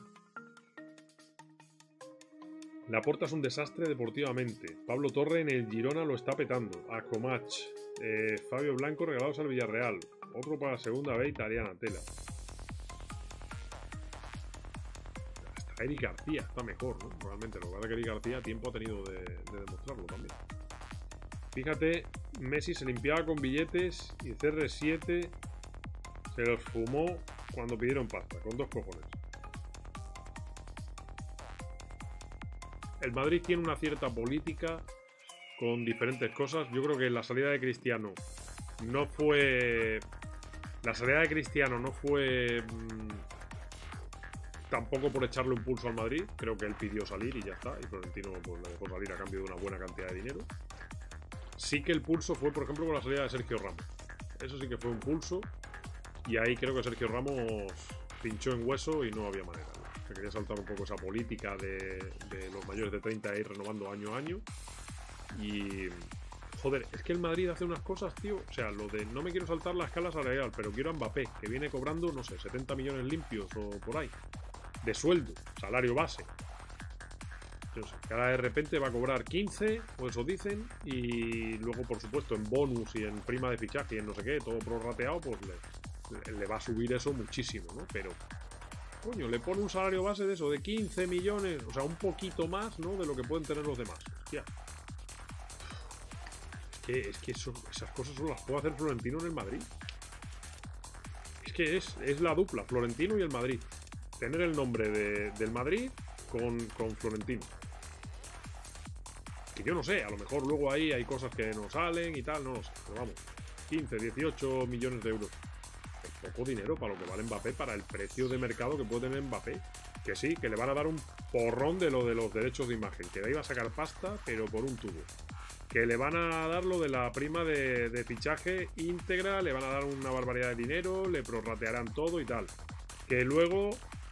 Laporta es un desastre deportivamente. Pablo Torre en el Girona lo está petando. Acomach. Fabio Blanco regalados al Villarreal. Otro para segunda B italiana, tela. Hasta Eric García está mejor, ¿no? Realmente, lo que pasa es que Eric García tiempo ha tenido de demostrarlo también. Fíjate, Messi se limpiaba con billetes y CR7 se los fumó cuando pidieron pasta, con 2 cojones. El Madrid tiene una cierta política con diferentes cosas. Yo creo que la salida de Cristiano no fue... tampoco por echarle un pulso al Madrid. Creo que él pidió salir y ya está. Y Florentino pues, le dejó salir a cambio de una buena cantidad de dinero. Sí que el pulso fue, por ejemplo, con la salida de Sergio Ramos. Eso sí que fue un pulso. Y ahí creo que Sergio Ramos pinchó en hueso y no había manera, ¿no? Se quería saltar un poco esa política de los mayores de 30 e ir renovando año a año. Y... joder, es que el Madrid hace unas cosas, tío. O sea, lo de no me quiero saltar la escala salarial, pero quiero a Mbappé, que viene cobrando, no sé, 70 millones limpios o por ahí. De sueldo, salario base. Entonces, que ahora de repente va a cobrar 15, o eso dicen, y luego, por supuesto, en bonus y en prima de fichaje y en no sé qué, todo prorrateado, pues le va a subir eso muchísimo, ¿no? Pero, coño, le pone un salario base de eso, de 15 millones, o sea, un poquito más, ¿no? De lo que pueden tener los demás. Hostia. Es que esas cosas solo las puede hacer Florentino en el Madrid. Es que es la dupla, Florentino y el Madrid. Tener el nombre del Madrid con Florentino. Que yo no sé, a lo mejor luego ahí hay cosas que no salen y tal, no lo sé. Pero vamos, 15, 18 millones de euros. Es poco dinero para lo que vale Mbappé, para el precio de mercado que puede tener Mbappé. Que sí, que le van a dar un porrón de lo de los derechos de imagen. Que de ahí va a sacar pasta, pero por un tubo. Que le van a dar lo de la prima de fichaje íntegra, le van a dar una barbaridad de dinero, le prorratearán todo y tal. Que luego,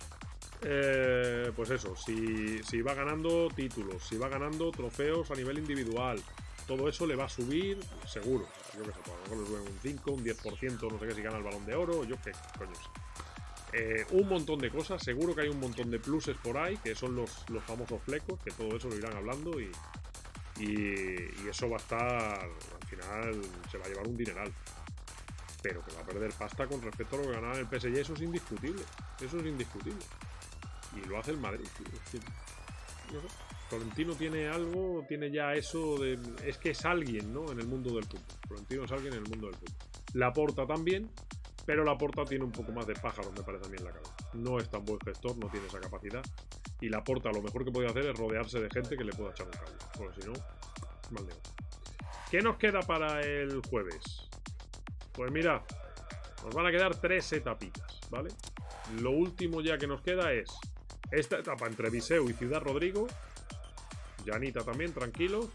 pues eso, si va ganando títulos, si va ganando trofeos a nivel individual, todo eso le va a subir seguro. Yo qué sé, pues a lo mejor le suben un 5, un 10%, no sé qué, si gana el Balón de Oro, yo qué coño sé. Un montón de cosas, seguro que hay un montón de pluses por ahí, que son los famosos flecos, que todo eso lo irán hablando y eso va a estar, al final se va a llevar un dineral, pero que va a perder pasta con respecto a lo que ganaba en el PSG. Eso es indiscutible, y lo hace el Madrid, tío. No sé, Florentino tiene algo, tiene ya eso de, es que es alguien, ¿no? En el mundo del fútbol. Florentino es alguien en el mundo del fútbol. Laporta también, pero Laporta tiene un poco más de pájaros, me parece a mí, en la cabeza. No es tan buen gestor, no tiene esa capacidad. Y Laporta lo mejor que puede hacer es rodearse de gente que le pueda echar un cable. Porque si no, mal negocio. ¿Qué nos queda para el jueves? Pues mira, nos van a quedar 3 etapitas, ¿vale? Lo último ya que nos queda es esta etapa entre Viseu y Ciudad Rodrigo. Llanita también, tranquilos.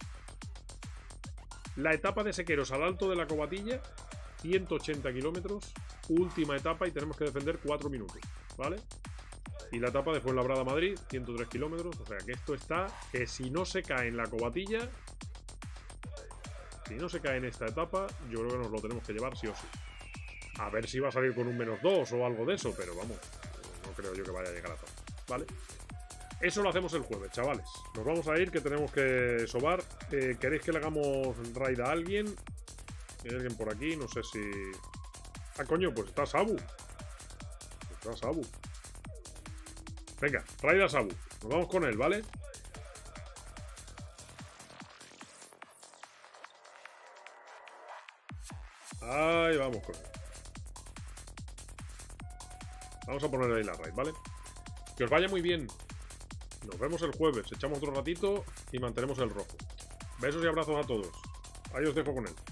La etapa de Sequeros al Alto de la Covatilla, 180 kilómetros. Última etapa y tenemos que defender 4 minutos, ¿vale? Y la etapa de Fuenlabrada a Madrid, 103 kilómetros. O sea que esto está, que si no se cae en la Covatilla, si no se cae en esta etapa, yo creo que nos lo tenemos que llevar sí o sí. A ver si va a salir con un -2 o algo de eso, pero vamos, no creo yo que vaya a llegar a tanto, ¿vale? Eso lo hacemos el jueves, chavales. Nos vamos a ir, que tenemos que sobar. ¿Queréis que le hagamos raid a alguien? ¿Hay alguien por aquí? No sé si... Ah, coño, pues está Sabu. Está Sabu. Venga, raid a Sabu. Nos vamos con él, ¿vale? Ahí vamos con él. Vamos a poner ahí la raid, ¿vale? Que os vaya muy bien. Nos vemos el jueves. Echamos otro ratito y mantenemos el rojo. Besos y abrazos a todos. Ahí os dejo con él.